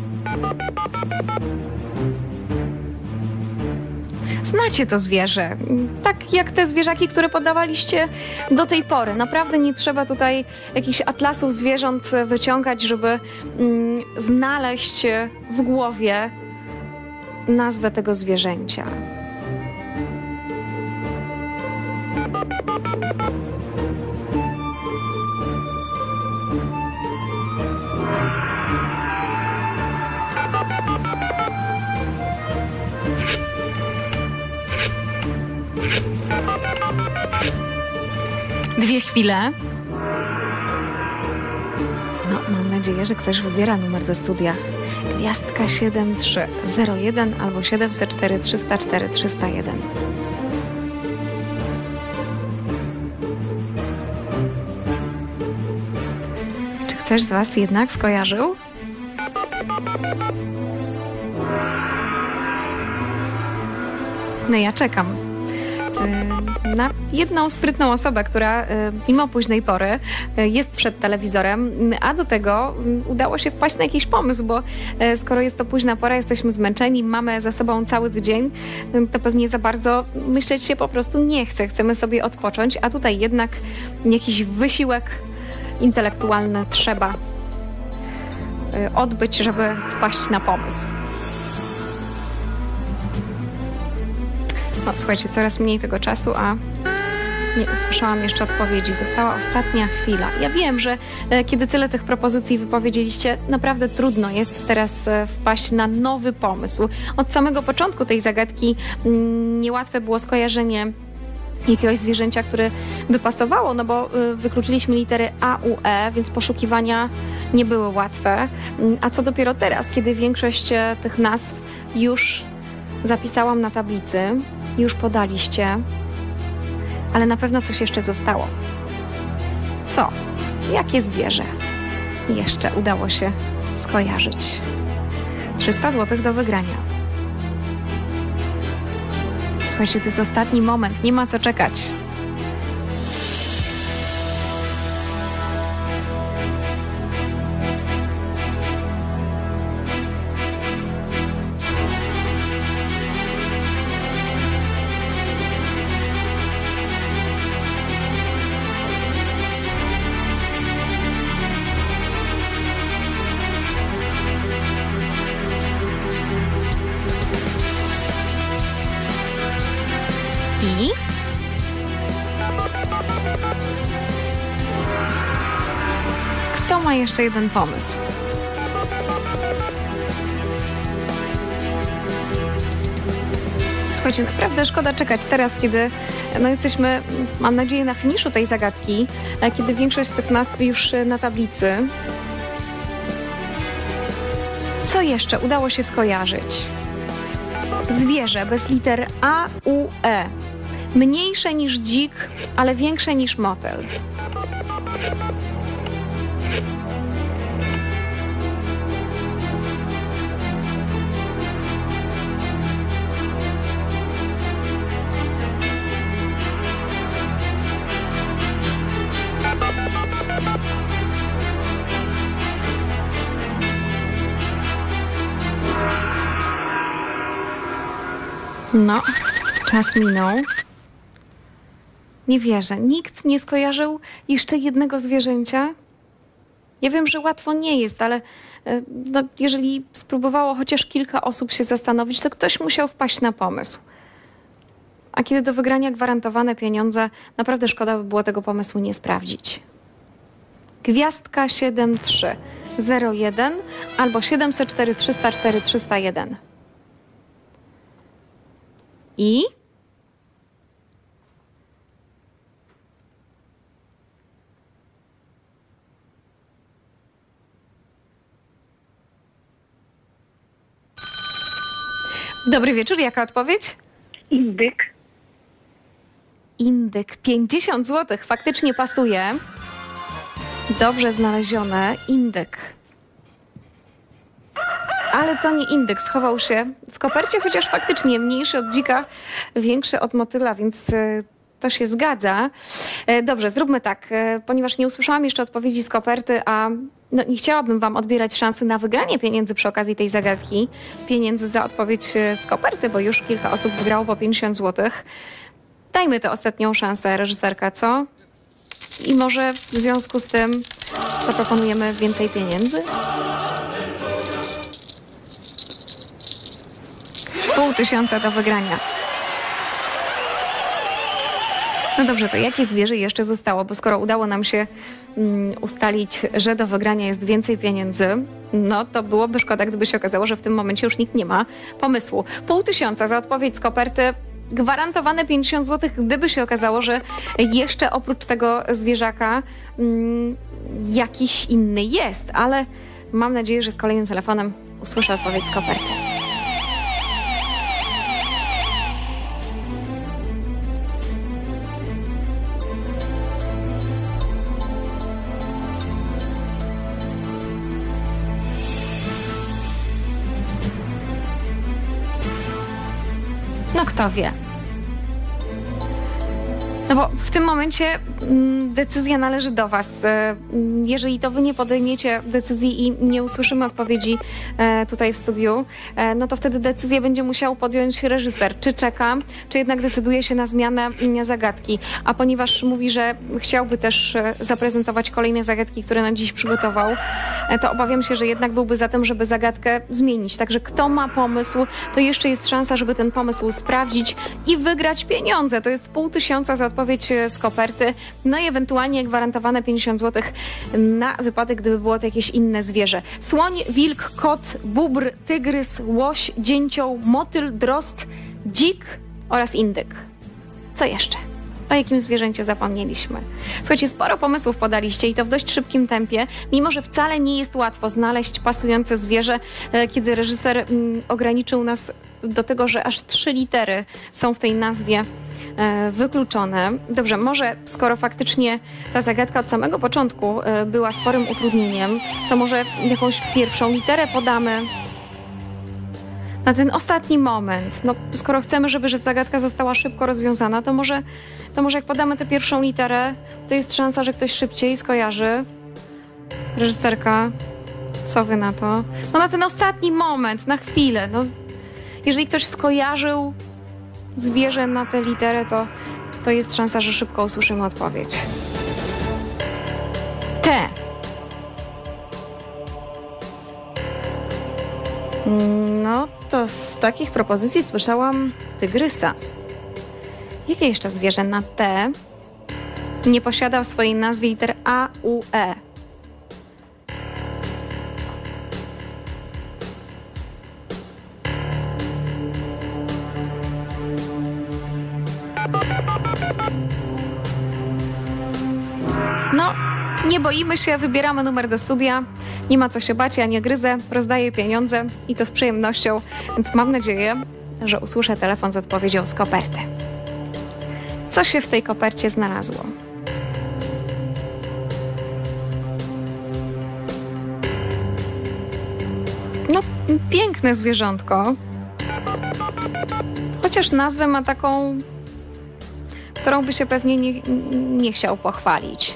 Znacie to zwierzę, tak jak te zwierzaki, które podawaliście do tej pory. Naprawdę nie trzeba tutaj jakichś atlasów zwierząt wyciągać, żeby mm, znaleźć w głowie nazwę tego zwierzęcia. Dwie chwile. No, Mam nadzieję, że ktoś wybiera numer do studia. Gwiazdka siedem trzy zero jeden albo siedem zero cztery trzysta cztery trzysta jeden. Czy ktoś z Was jednak skojarzył? No ja czekam na jedną sprytną osobę, która mimo późnej pory jest przed telewizorem, a do tego udało się wpaść na jakiś pomysł, bo skoro jest to późna pora, jesteśmy zmęczeni, mamy za sobą cały tydzień, to pewnie za bardzo myśleć się po prostu nie chce. Chcemy sobie odpocząć, a tutaj jednak jakiś wysiłek intelektualny trzeba odbyć, żeby wpaść na pomysł. No, słuchajcie, coraz mniej tego czasu, a nie usłyszałam jeszcze odpowiedzi. Została ostatnia chwila. Ja wiem, że e, kiedy tyle tych propozycji wypowiedzieliście, naprawdę trudno jest teraz e, wpaść na nowy pomysł. Od samego początku tej zagadki m, niełatwe było skojarzenie jakiegoś zwierzęcia, które by pasowało, no bo y, wykluczyliśmy litery A, U, E, więc poszukiwania nie były łatwe. Y, a co dopiero teraz, kiedy większość e, tych nazw już zapisałam na tablicy, już podaliście, ale na pewno coś jeszcze zostało. Co? Jakie zwierzę jeszcze udało się skojarzyć? trzysta złotych do wygrania. Słuchajcie, to jest ostatni moment, nie ma co czekać. I kto ma jeszcze jeden pomysł? Słuchajcie, naprawdę szkoda czekać teraz, kiedy no jesteśmy, mam nadzieję, na finiszu tej zagadki, kiedy większość z tych nazw już na tablicy. Co jeszcze udało się skojarzyć? Zwierzę bez liter A, U, E. Mniejsze niż dzik, ale większe niż motyl. No, czas minął. Nie wierzę. Nikt nie skojarzył jeszcze jednego zwierzęcia? Ja wiem, że łatwo nie jest, ale no, jeżeli spróbowało chociaż kilka osób się zastanowić, to ktoś musiał wpaść na pomysł. A kiedy do wygrania gwarantowane pieniądze, naprawdę szkoda by było tego pomysłu nie sprawdzić. Gwiazdka siedem trzy zero jeden albo siedem zero cztery trzysta cztery trzysta jeden. I dobry wieczór, jaka odpowiedź? Indyk. Indyk, pięćdziesiąt złotych, faktycznie pasuje. Dobrze znalezione, indyk. Ale to nie indyk, schował się w kopercie, chociaż faktycznie mniejszy od dzika, większy od motyla, więc to się zgadza. Dobrze, zróbmy tak, ponieważ nie usłyszałam jeszcze odpowiedzi z koperty, a no, nie chciałabym wam odbierać szansy na wygranie pieniędzy przy okazji tej zagadki. Pieniędzy za odpowiedź z koperty, bo już kilka osób wygrało po pięćdziesiąt złotych. Dajmy tę ostatnią szansę, reżyserka, co? I może w związku z tym zaproponujemy więcej pieniędzy? Pół tysiąca do wygrania. No dobrze, to jakie zwierzę jeszcze zostało? Bo skoro udało nam się um, ustalić, że do wygrania jest więcej pieniędzy, no to byłoby szkoda, gdyby się okazało, że w tym momencie już nikt nie ma pomysłu. Pół tysiąca za odpowiedź z koperty. Gwarantowane pięćdziesiąt złotych, gdyby się okazało, że jeszcze oprócz tego zwierzaka mm, jakiś inny jest, ale mam nadzieję, że z kolejnym telefonem usłyszę odpowiedź z koperty. No kto wie. No bo w tym momencie mm, decyzja należy do was. E, jeżeli to wy nie podejmiecie decyzji i nie usłyszymy odpowiedzi e, tutaj w studiu, e, no to wtedy decyzję będzie musiał podjąć reżyser. Czy czeka, czy jednak decyduje się na zmianę mm, zagadki. A ponieważ mówi, że chciałby też e, zaprezentować kolejne zagadki, które na dziś przygotował, e, to obawiam się, że jednak byłby za tym, żeby zagadkę zmienić. Także kto ma pomysł, to jeszcze jest szansa, żeby ten pomysł sprawdzić i wygrać pieniądze. To jest pół tysiąca za odpowiedź z koperty, no i ewentualnie gwarantowane pięćdziesiąt złotych na wypadek, gdyby było to jakieś inne zwierzę. Słoń, wilk, kot, bóbr, tygrys, łoś, dzięcioł, motyl, drozd, dzik oraz indyk. Co jeszcze? O jakim zwierzęciu zapomnieliśmy? Słuchajcie, sporo pomysłów podaliście i to w dość szybkim tempie, mimo że wcale nie jest łatwo znaleźć pasujące zwierzę, kiedy reżyser mm, ograniczył nas do tego, że aż trzy litery są w tej nazwie wykluczone. Dobrze, może skoro faktycznie ta zagadka od samego początku była sporym utrudnieniem, to może jakąś pierwszą literę podamy na ten ostatni moment. No, skoro chcemy, żeby zagadka została szybko rozwiązana, to może, to może jak podamy tę pierwszą literę, to jest szansa, że ktoś szybciej skojarzy. Reżyserka, co wy na to? No na ten ostatni moment, na chwilę. No, jeżeli ktoś skojarzył zwierzę na tę literę, to, to jest szansa, że szybko usłyszymy odpowiedź. T. No to z takich propozycji słyszałam tygrysa. Jakie jeszcze zwierzę na T nie posiada w swojej nazwie liter A, U, E? No, nie boimy się, wybieramy numer do studia. Nie ma co się bać, ja nie gryzę, rozdaję pieniądze i to z przyjemnością, więc mam nadzieję, że usłyszę telefon z odpowiedzią z koperty. Co się w tej kopercie znalazło? No, piękne zwierzątko. Chociaż nazwę ma taką, którą by się pewnie nie, nie chciał pochwalić.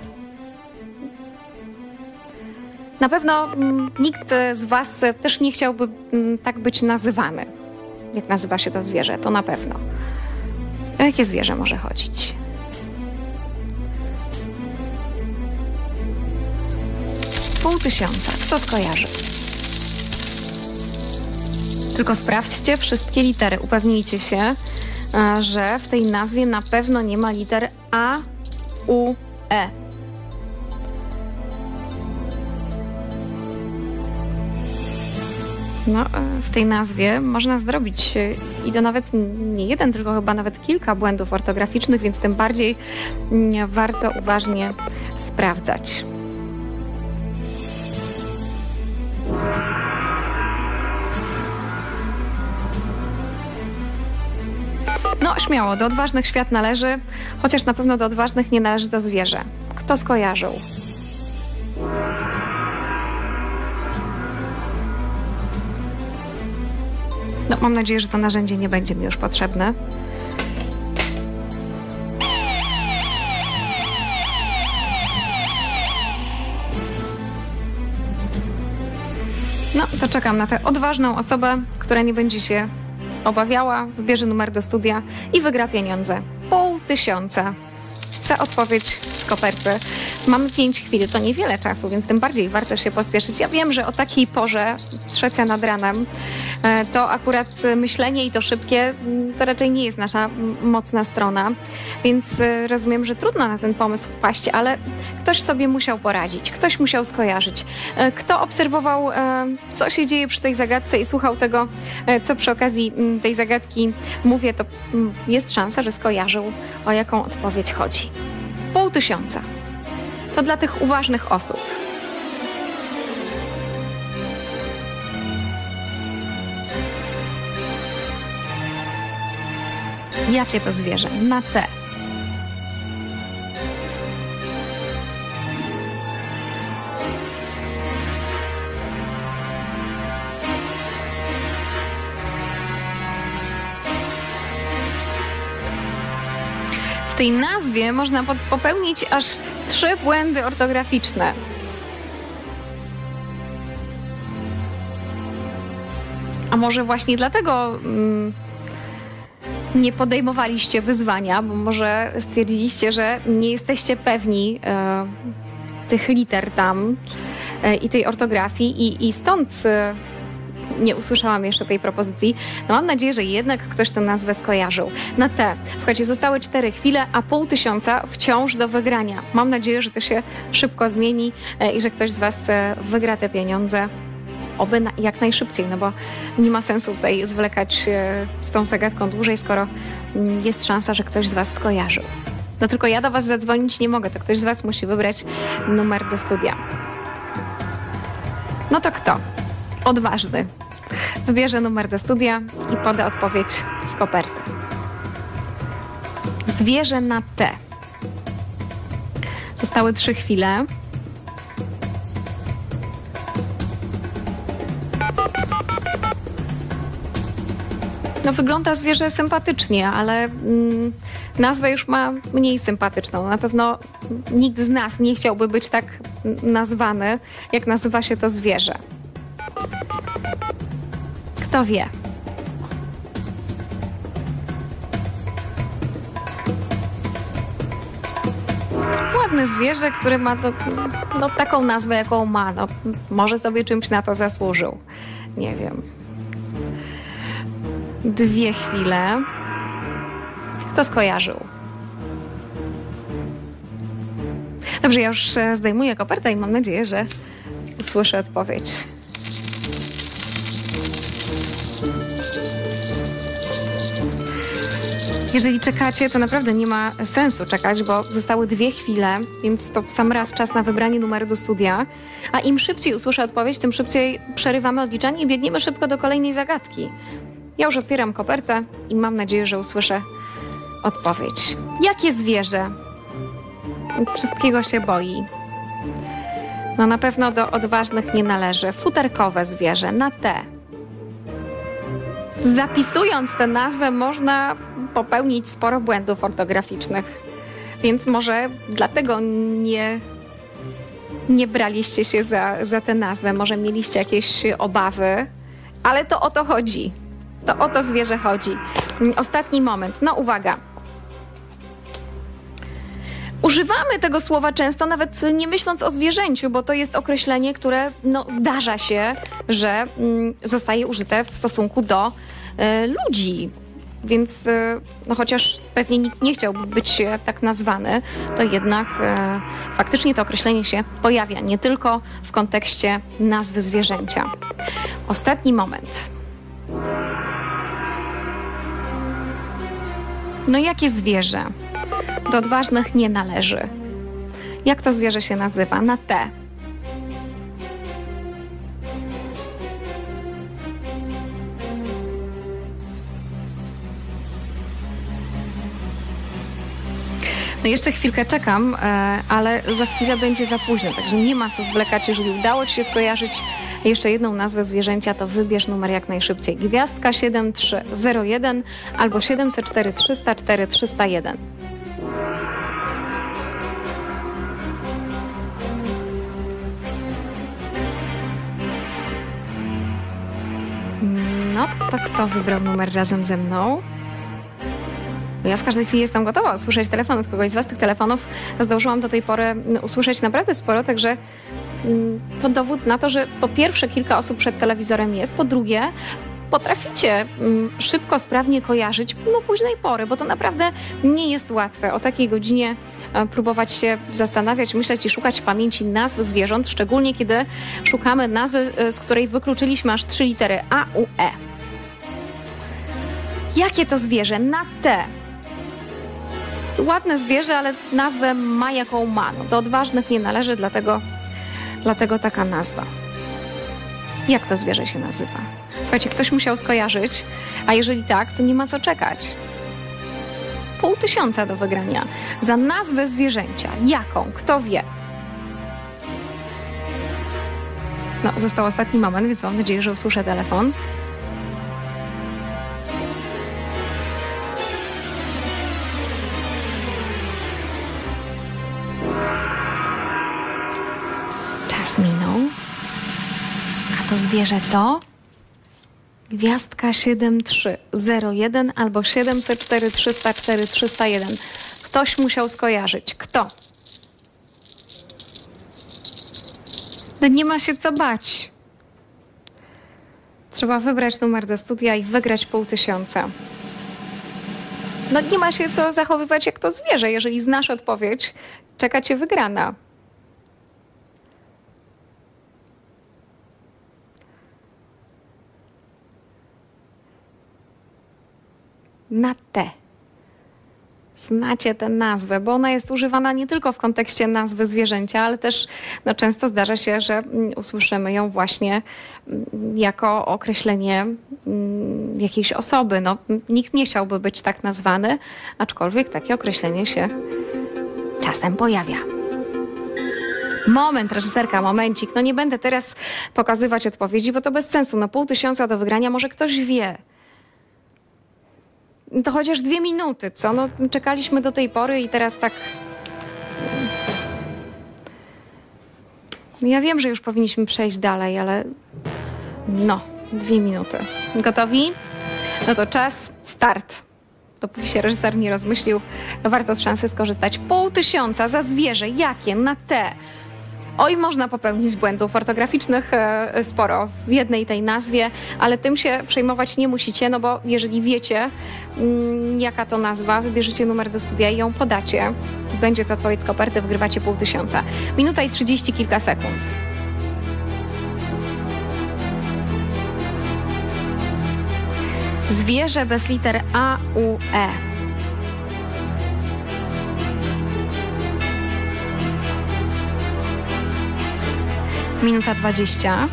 Na pewno m, nikt z was też nie chciałby m, tak być nazywany, jak nazywa się to zwierzę, to na pewno. O jakie zwierzę może chodzić? Pół tysiąca. Kto skojarzy? Tylko sprawdźcie wszystkie litery. Upewnijcie się, że w tej nazwie na pewno nie ma liter A, U, E. No, w tej nazwie można zrobić i to nawet nie jeden, tylko chyba nawet kilka błędów ortograficznych, więc tym bardziej warto uważnie sprawdzać. No, śmiało, do odważnych świat należy, chociaż na pewno do odważnych nie należy to zwierzę. Kto skojarzył? No, mam nadzieję, że to narzędzie nie będzie mi już potrzebne. No, to czekam na tę odważną osobę, która nie będzie się obawiała, wybierze numer do studia i wygra pieniądze. Pół tysiąca. Chcę odpowiedź z koperty. Mamy pięć chwil, to niewiele czasu, więc tym bardziej warto się pospieszyć. Ja wiem, że o takiej porze, trzecia nad ranem, to akurat myślenie i to szybkie, to raczej nie jest nasza mocna strona, więc rozumiem, że trudno na ten pomysł wpaść, ale ktoś sobie musiał poradzić, ktoś musiał skojarzyć. Kto obserwował, co się dzieje przy tej zagadce i słuchał tego, co przy okazji tej zagadki mówię, to jest szansa, że skojarzył, o jaką odpowiedź chodzi. Pół tysiąca. To dla tych uważnych osób. Jakie to zwierzę? Na T. W tej nazwie można popełnić aż trzy błędy ortograficzne. A może właśnie dlatego mm, nie podejmowaliście wyzwania, bo może stwierdziliście, że nie jesteście pewni e, tych liter tam e, i tej ortografii i, i stąd e, nie usłyszałam jeszcze tej propozycji. No mam nadzieję, że jednak ktoś tę nazwę skojarzył. Na T. Słuchajcie, zostały cztery chwile, a pół tysiąca wciąż do wygrania. Mam nadzieję, że to się szybko zmieni e, i że ktoś z was e, wygra te pieniądze. Oby na, jak najszybciej, no bo nie ma sensu tutaj zwlekać e, z tą zagadką dłużej, skoro m, jest szansa, że ktoś z was skojarzył. No tylko ja do was zadzwonić nie mogę, to ktoś z was musi wybrać numer do studia. No to kto? Odważny. Wybierze numer do studia i poda odpowiedź z koperty. Zwierzę na T. Zostały trzy chwile. No wygląda zwierzę sympatycznie, ale mm, nazwę już ma mniej sympatyczną. Na pewno nikt z nas nie chciałby być tak nazwany, jak nazywa się to zwierzę. Kto wie? Ładne zwierzę, które ma no, no, taką nazwę, jaką ma. No, może sobie czymś na to zasłużył. Nie wiem. Dwie chwile. Kto skojarzył? Dobrze, ja już zdejmuję kopertę i mam nadzieję, że usłyszę odpowiedź. Jeżeli czekacie, to naprawdę nie ma sensu czekać, bo zostały dwie chwile, więc to w sam raz czas na wybranie numeru do studia. A im szybciej usłyszę odpowiedź, tym szybciej przerywamy odliczanie i biegniemy szybko do kolejnej zagadki. Ja już otwieram kopertę i mam nadzieję, że usłyszę odpowiedź. Jakie zwierzę wszystkiego się boi? No na pewno do odważnych nie należy. Futerkowe zwierzę na T. Zapisując tę nazwę można popełnić sporo błędów ortograficznych, więc może dlatego nie, nie braliście się za, za tę nazwę, może mieliście jakieś obawy, ale to o to chodzi. To o to zwierzę chodzi. Ostatni moment. No uwaga. Używamy tego słowa często, nawet nie myśląc o zwierzęciu, bo to jest określenie, które no, zdarza się, że mm, zostaje użyte w stosunku do y, ludzi. Więc y, no, chociaż pewnie nikt nie chciałby być tak nazwany, to jednak y, faktycznie to określenie się pojawia, nie tylko w kontekście nazwy zwierzęcia. Ostatni moment. No jakie zwierzę do odważnych nie należy? Jak to zwierzę się nazywa? Na T. No jeszcze chwilkę czekam, ale za chwilę będzie za późno, także nie ma co zwlekać. Jeżeli udało ci się skojarzyć jeszcze jedną nazwę zwierzęcia, to wybierz numer jak najszybciej. Gwiazdka siedem trzy zero jeden albo siedem zero cztery trzysta cztery trzysta jeden. No to kto wybrał numer razem ze mną? Bo ja w każdej chwili jestem gotowa usłyszeć telefon od kogoś z was. Tych telefonów zdążyłam do tej pory usłyszeć naprawdę sporo, także to dowód na to, że po pierwsze kilka osób przed telewizorem jest, po drugie potraficie szybko, sprawnie kojarzyć no późnej pory, bo to naprawdę nie jest łatwe o takiej godzinie próbować się zastanawiać, myśleć i szukać w pamięci nazw zwierząt, szczególnie kiedy szukamy nazwy, z której wykluczyliśmy aż trzy litery A, U, E. Jakie to zwierzę? Na T. Ładne zwierzę, ale nazwę ma jaką ma. No, do odważnych nie należy, dlatego, dlatego taka nazwa. Jak to zwierzę się nazywa? Słuchajcie, ktoś musiał skojarzyć, a jeżeli tak, to nie ma co czekać. Pół tysiąca do wygrania za nazwę zwierzęcia. Jaką? Kto wie? No, został ostatni moment, więc mam nadzieję, że usłyszę telefon. Czas minął. A to zwierzę to... Gwiazdka siedem trzy zero jeden albo siedem zero cztery trzysta cztery trzysta jeden. Ktoś musiał skojarzyć. Kto? No nie ma się co bać. Trzeba wybrać numer do studia i wygrać pół tysiąca. No nie ma się co zachowywać jak to zwierzę. Jeżeli znasz odpowiedź, czeka cię wygrana. Na T. Znacie tę nazwę, bo ona jest używana nie tylko w kontekście nazwy zwierzęcia, ale też no, często zdarza się, że mm, usłyszymy ją właśnie mm, jako określenie mm, jakiejś osoby. No, nikt nie chciałby być tak nazwany, aczkolwiek takie określenie się czasem pojawia. Moment, reżyserka, momencik. No nie będę teraz pokazywać odpowiedzi, bo to bez sensu. No pół tysiąca do wygrania, może ktoś wie. To chociaż dwie minuty, co? No, czekaliśmy do tej pory i teraz tak... Ja wiem, że już powinniśmy przejść dalej, ale... No, dwie minuty. Gotowi? No to czas, start. Dopóki się reżyser nie rozmyślił, warto z szansy skorzystać. Pół tysiąca za zwierzę. Jakie? Na T. Oj, można popełnić błędów ortograficznych e, sporo w jednej tej nazwie, ale tym się przejmować nie musicie, no bo jeżeli wiecie, mm, jaka to nazwa, wybierzecie numer do studia i ją podacie. Będzie to odpowiedź z koperty, wygrywacie pół tysiąca. Minuta i trzydzieści kilka sekund. Zwierzę bez liter A, U, E. Minuta dwadzieścia.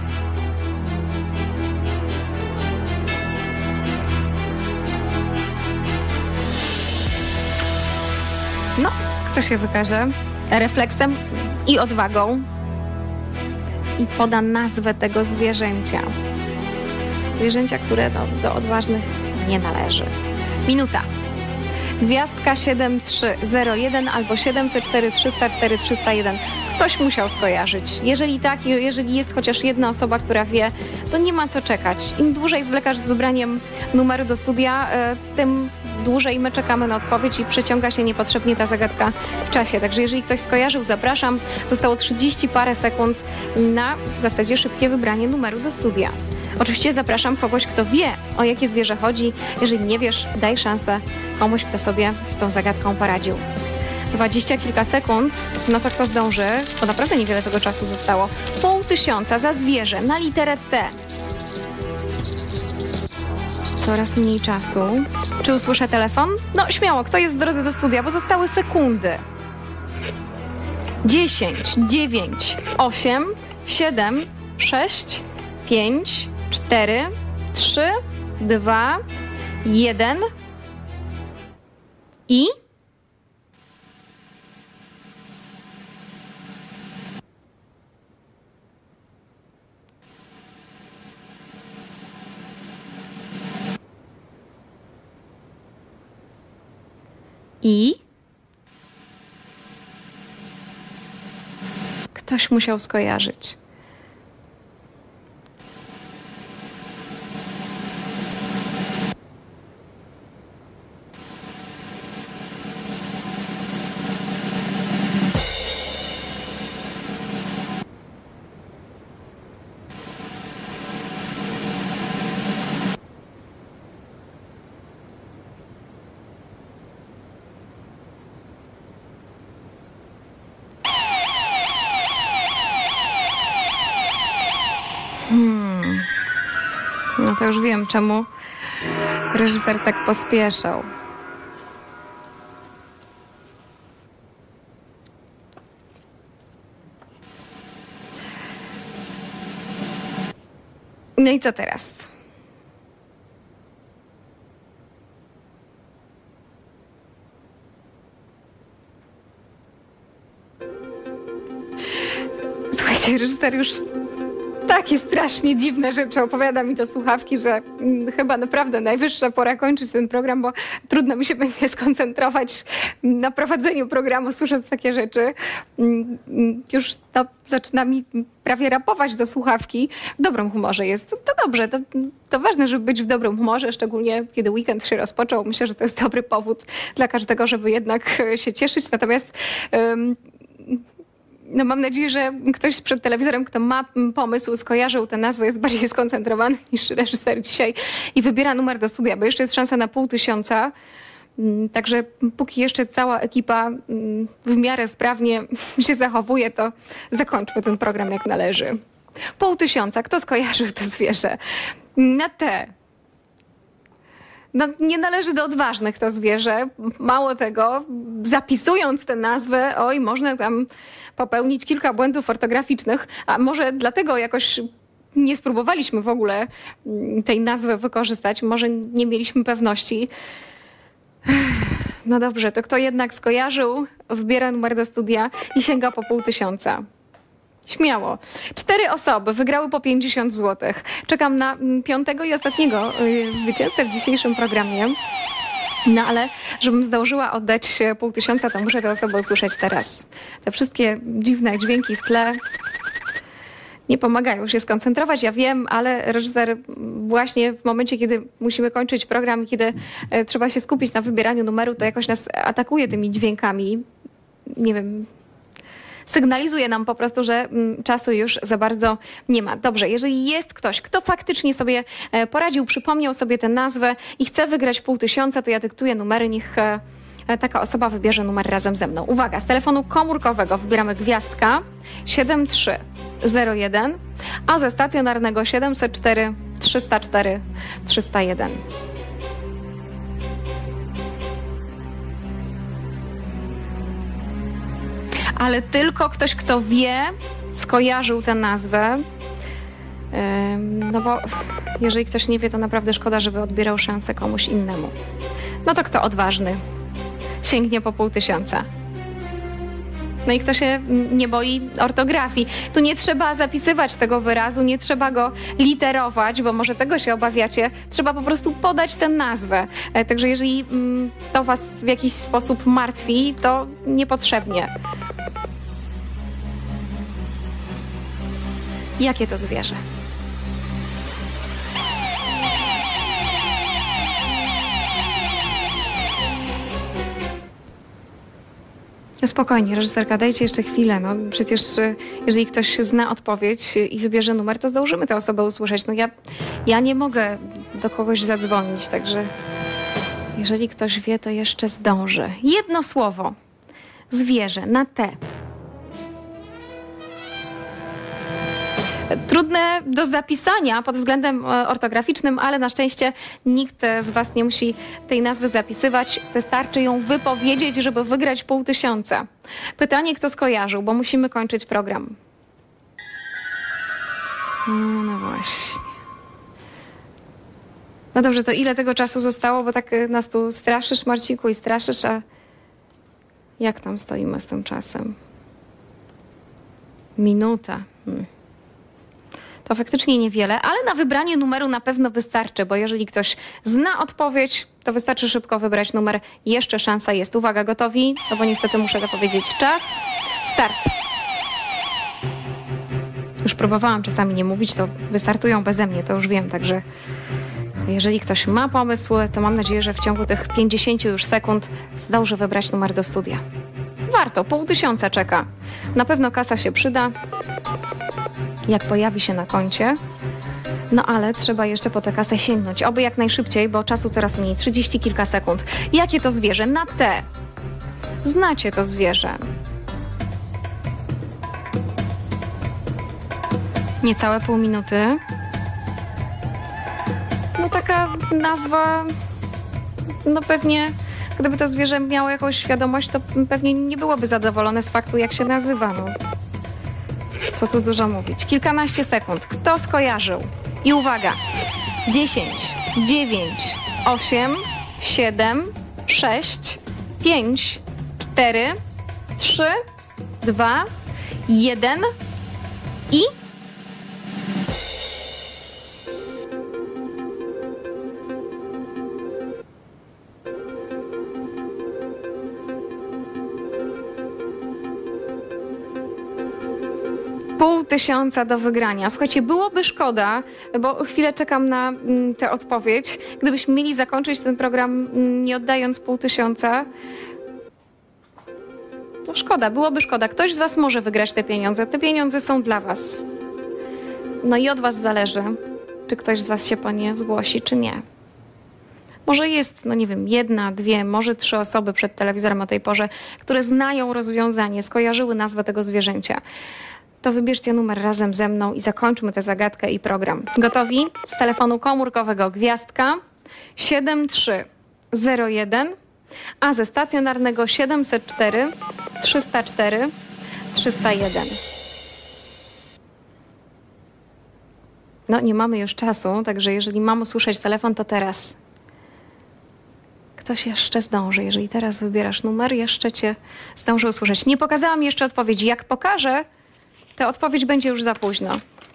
No, kto się wykaże refleksem i odwagą i poda nazwę tego zwierzęcia. Zwierzęcia, które no, do odważnych nie należy. Minuta. Gwiazdka siedem trzy zero jeden albo siedem zero cztery trzysta cztery trzysta jeden. Ktoś musiał skojarzyć. Jeżeli tak, jeżeli jest chociaż jedna osoba, która wie, to nie ma co czekać. Im dłużej zwlekasz z wybraniem numeru do studia, tym dłużej my czekamy na odpowiedź i przeciąga się niepotrzebnie ta zagadka w czasie. Także jeżeli ktoś skojarzył, zapraszam. Zostało trzydzieści parę sekund na w zasadzie szybkie wybranie numeru do studia. Oczywiście zapraszam kogoś, kto wie, o jakie zwierzę chodzi. Jeżeli nie wiesz, daj szansę komuś, kto sobie z tą zagadką poradził. Dwadzieścia kilka sekund, no to kto zdąży, bo naprawdę niewiele tego czasu zostało. Pół tysiąca za zwierzę na literę T. Coraz mniej czasu. Czy usłyszę telefon? No śmiało, kto jest w drodze do studia, bo zostały sekundy. dziesięć, dziewięć, osiem, siedem, sześć, pięć, cztery, trzy, dwa, jeden i... I... Ktoś musiał skojarzyć. to już wiem, czemu reżyser tak pospieszał. No i co teraz? Słuchajcie, reżyser już takie strasznie dziwne rzeczy opowiada mi do słuchawki, że mm, chyba naprawdę najwyższa pora kończyć ten program, bo trudno mi się będzie skoncentrować na prowadzeniu programu, słysząc takie rzeczy. Mm, już to zaczyna mi prawie rapować do słuchawki. W dobrym humorze jest. To, to dobrze, to, to ważne, żeby być w dobrym humorze, szczególnie kiedy weekend się rozpoczął. Myślę, że to jest dobry powód dla każdego, żeby jednak się cieszyć. Natomiast um, no mam nadzieję, że ktoś przed telewizorem, kto ma pomysł, skojarzył tę nazwę, jest bardziej skoncentrowany niż reżyser dzisiaj i wybiera numer do studia, bo jeszcze jest szansa na pół tysiąca. Także póki jeszcze cała ekipa w miarę sprawnie się zachowuje, to zakończmy ten program jak należy. Pół tysiąca. Kto skojarzył to zwierzę? Na T. No, nie należy do odważnych to zwierzę. Mało tego, zapisując tę nazwę, oj, można tam popełnić kilka błędów ortograficznych, a może dlatego jakoś nie spróbowaliśmy w ogóle tej nazwy wykorzystać, może nie mieliśmy pewności. No dobrze, to kto jednak skojarzył, wybiera numer do studia i sięga po pół tysiąca. Śmiało. Cztery osoby wygrały po pięćdziesiąt złotych. Czekam na piątego i ostatniego zwycięzcę w dzisiejszym programie. No ale żebym zdążyła oddać pół tysiąca, to muszę tę osobę usłyszeć teraz. Te wszystkie dziwne dźwięki w tle nie pomagają się skoncentrować, ja wiem, ale reżyser właśnie w momencie, kiedy musimy kończyć program, kiedy trzeba się skupić na wybieraniu numeru, to jakoś nas atakuje tymi dźwiękami. Nie wiem, sygnalizuje nam po prostu, że czasu już za bardzo nie ma. Dobrze, jeżeli jest ktoś, kto faktycznie sobie poradził, przypomniał sobie tę nazwę i chce wygrać pół tysiąca, to ja dyktuję numery, niech taka osoba wybierze numer razem ze mną. Uwaga, z telefonu komórkowego wybieramy gwiazdka siedem trzy zero jeden, a ze stacjonarnego siedemset cztery trzysta cztery trzysta jeden. Ale tylko ktoś, kto wie, skojarzył tę nazwę. No bo jeżeli ktoś nie wie, to naprawdę szkoda, żeby odbierał szansę komuś innemu. No to kto odważny sięgnie po pół tysiąca. No i kto się nie boi ortografii. Tu nie trzeba zapisywać tego wyrazu, nie trzeba go literować, bo może tego się obawiacie. Trzeba po prostu podać tę nazwę. Także jeżeli to was w jakiś sposób martwi, to niepotrzebnie. Jakie to zwierzę? Spokojnie, reżyserka, dajcie jeszcze chwilę. No, przecież jeżeli ktoś zna odpowiedź i wybierze numer, to zdążymy tę osobę usłyszeć. No ja, ja nie mogę do kogoś zadzwonić, także jeżeli ktoś wie, to jeszcze zdąży. Jedno słowo. Zwierzę na T. Trudne do zapisania pod względem ortograficznym, ale na szczęście nikt z was nie musi tej nazwy zapisywać. Wystarczy ją wypowiedzieć, żeby wygrać pół tysiąca. Pytanie, kto skojarzył, bo musimy kończyć program. No właśnie. No dobrze, to ile tego czasu zostało, bo tak nas tu straszysz, Marciku, i straszysz, a jak tam stoimy z tym czasem? Minuta. Hmm. To faktycznie niewiele, ale na wybranie numeru na pewno wystarczy, bo jeżeli ktoś zna odpowiedź, to wystarczy szybko wybrać numer. Jeszcze szansa jest. Uwaga, gotowi? No bo niestety muszę dopowiedzieć czas. Start. Już próbowałam czasami nie mówić, to wystartują beze mnie, to już wiem, także jeżeli ktoś ma pomysł, to mam nadzieję, że w ciągu tych pięćdziesięciu już sekund zdąży wybrać numer do studia. Warto, pół tysiąca czeka. Na pewno kasa się przyda, jak pojawi się na koncie. No ale trzeba jeszcze po tę kasę sięgnąć. Oby jak najszybciej, bo czasu teraz mniej. Trzydzieści kilka sekund. Jakie to zwierzę? Na T. Znacie to zwierzę. Niecałe pół minuty. No taka nazwa, no pewnie, gdyby to zwierzę miało jakąś świadomość, to pewnie nie byłoby zadowolone z faktu, jak się nazywa. No. Co tu dużo mówić. Kilkanaście sekund. Kto skojarzył? I uwaga. dziesięć, dziewięć, osiem, siedem, sześć, pięć, cztery, trzy, dwa, jeden i... Pół tysiąca do wygrania. Słuchajcie, byłoby szkoda, bo chwilę czekam na mm, tę odpowiedź. Gdybyśmy mieli zakończyć ten program mm, nie oddając pół tysiąca, no szkoda, byłoby szkoda. Ktoś z was może wygrać te pieniądze. Te pieniądze są dla was. No i od was zależy, czy ktoś z was się po nie zgłosi, czy nie. Może jest, no nie wiem, jedna, dwie, może trzy osoby przed telewizorem o tej porze, które znają rozwiązanie, skojarzyły nazwę tego zwierzęcia. To wybierzcie numer razem ze mną i zakończmy tę zagadkę i program. Gotowi? Z telefonu komórkowego gwiazdka siedem trzy zero jeden, a ze stacjonarnego siedemset cztery, trzysta cztery, trzysta jeden. No nie mamy już czasu, także jeżeli mam usłyszeć telefon, to teraz. Ktoś jeszcze zdąży. Jeżeli teraz wybierasz numer, jeszcze cię zdążę usłyszeć. Nie pokazałam jeszcze odpowiedzi. Jak pokażę, to odpowiedź będzie już za późno.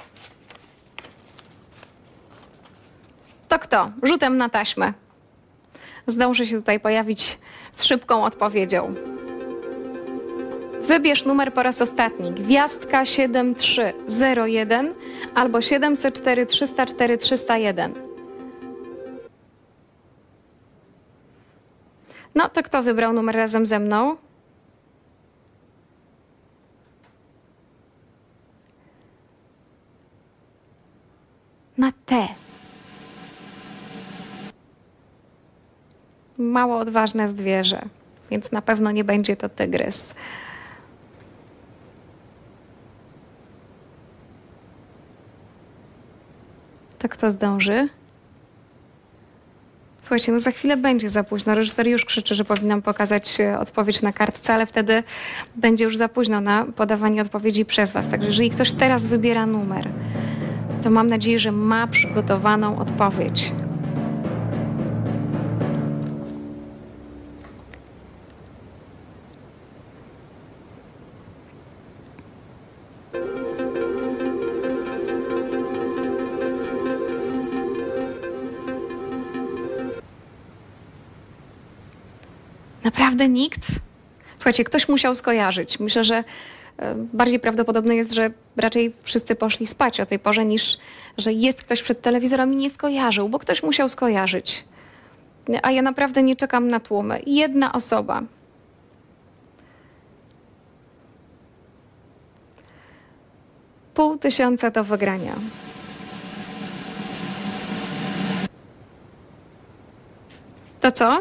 To kto? Rzutem na taśmę. Zdąży się tutaj pojawić z szybką odpowiedzią. Wybierz numer po raz ostatni. Gwiazdka siedem trzy zero jeden albo siedemset cztery, trzysta cztery, trzysta jeden. No to kto wybrał numer razem ze mną? Na T. Mało odważne zwierzę, więc na pewno nie będzie to tygrys. To kto zdąży? Słuchajcie, no za chwilę będzie za późno. Reżyser już krzyczy, że powinnam pokazać odpowiedź na kartce, ale wtedy będzie już za późno na podawanie odpowiedzi przez was. Także jeżeli ktoś teraz wybiera numer, to mam nadzieję, że ma przygotowaną odpowiedź. Naprawdę nikt? Słuchajcie, ktoś musiał skojarzyć. Myślę, że bardziej prawdopodobne jest, że raczej wszyscy poszli spać o tej porze, niż że jest ktoś przed telewizorem i nie skojarzył, bo ktoś musiał skojarzyć. A ja naprawdę nie czekam na tłumy. Jedna osoba. Pół tysiąca do wygrania. To co?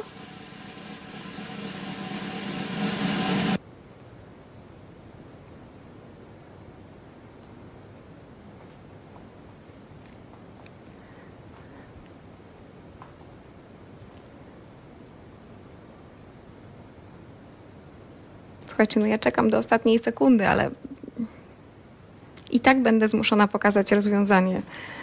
Słuchajcie, no ja czekam do ostatniej sekundy, ale i tak będę zmuszona pokazać rozwiązanie.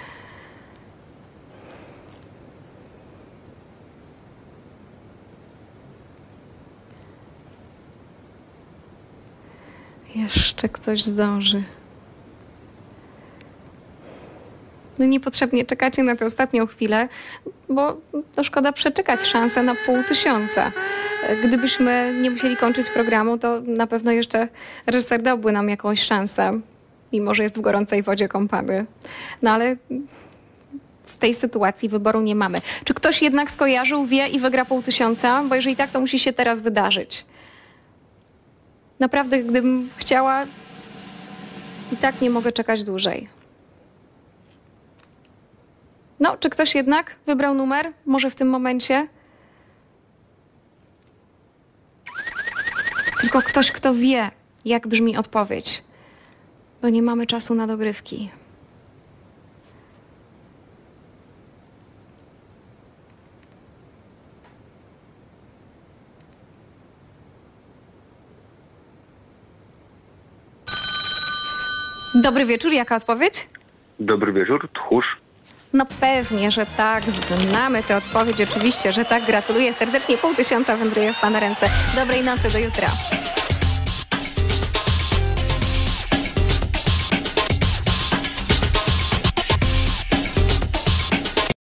Jeszcze ktoś zdąży. No niepotrzebnie czekacie na tę ostatnią chwilę, bo to szkoda przeczekać szansę na pół tysiąca. Gdybyśmy nie musieli kończyć programu, to na pewno jeszcze reżyser dałby nam jakąś szansę, mimo że jest w gorącej wodzie kąpany. No ale w tej sytuacji wyboru nie mamy. Czy ktoś jednak skojarzył, wie i wygra pół tysiąca? Bo jeżeli tak, to musi się teraz wydarzyć. Naprawdę, gdybym chciała, i tak nie mogę czekać dłużej. No, czy ktoś jednak wybrał numer? Może w tym momencie? Tylko ktoś, kto wie, jak brzmi odpowiedź. Bo nie mamy czasu na dogrywki. Dobry wieczór, jaka odpowiedź? Dobry wieczór, tchórz. No pewnie, że tak. Znamy tę odpowiedź, oczywiście, że tak. Gratuluję serdecznie. Pół tysiąca wędruje w pana ręce. Dobrej nocy, do jutra.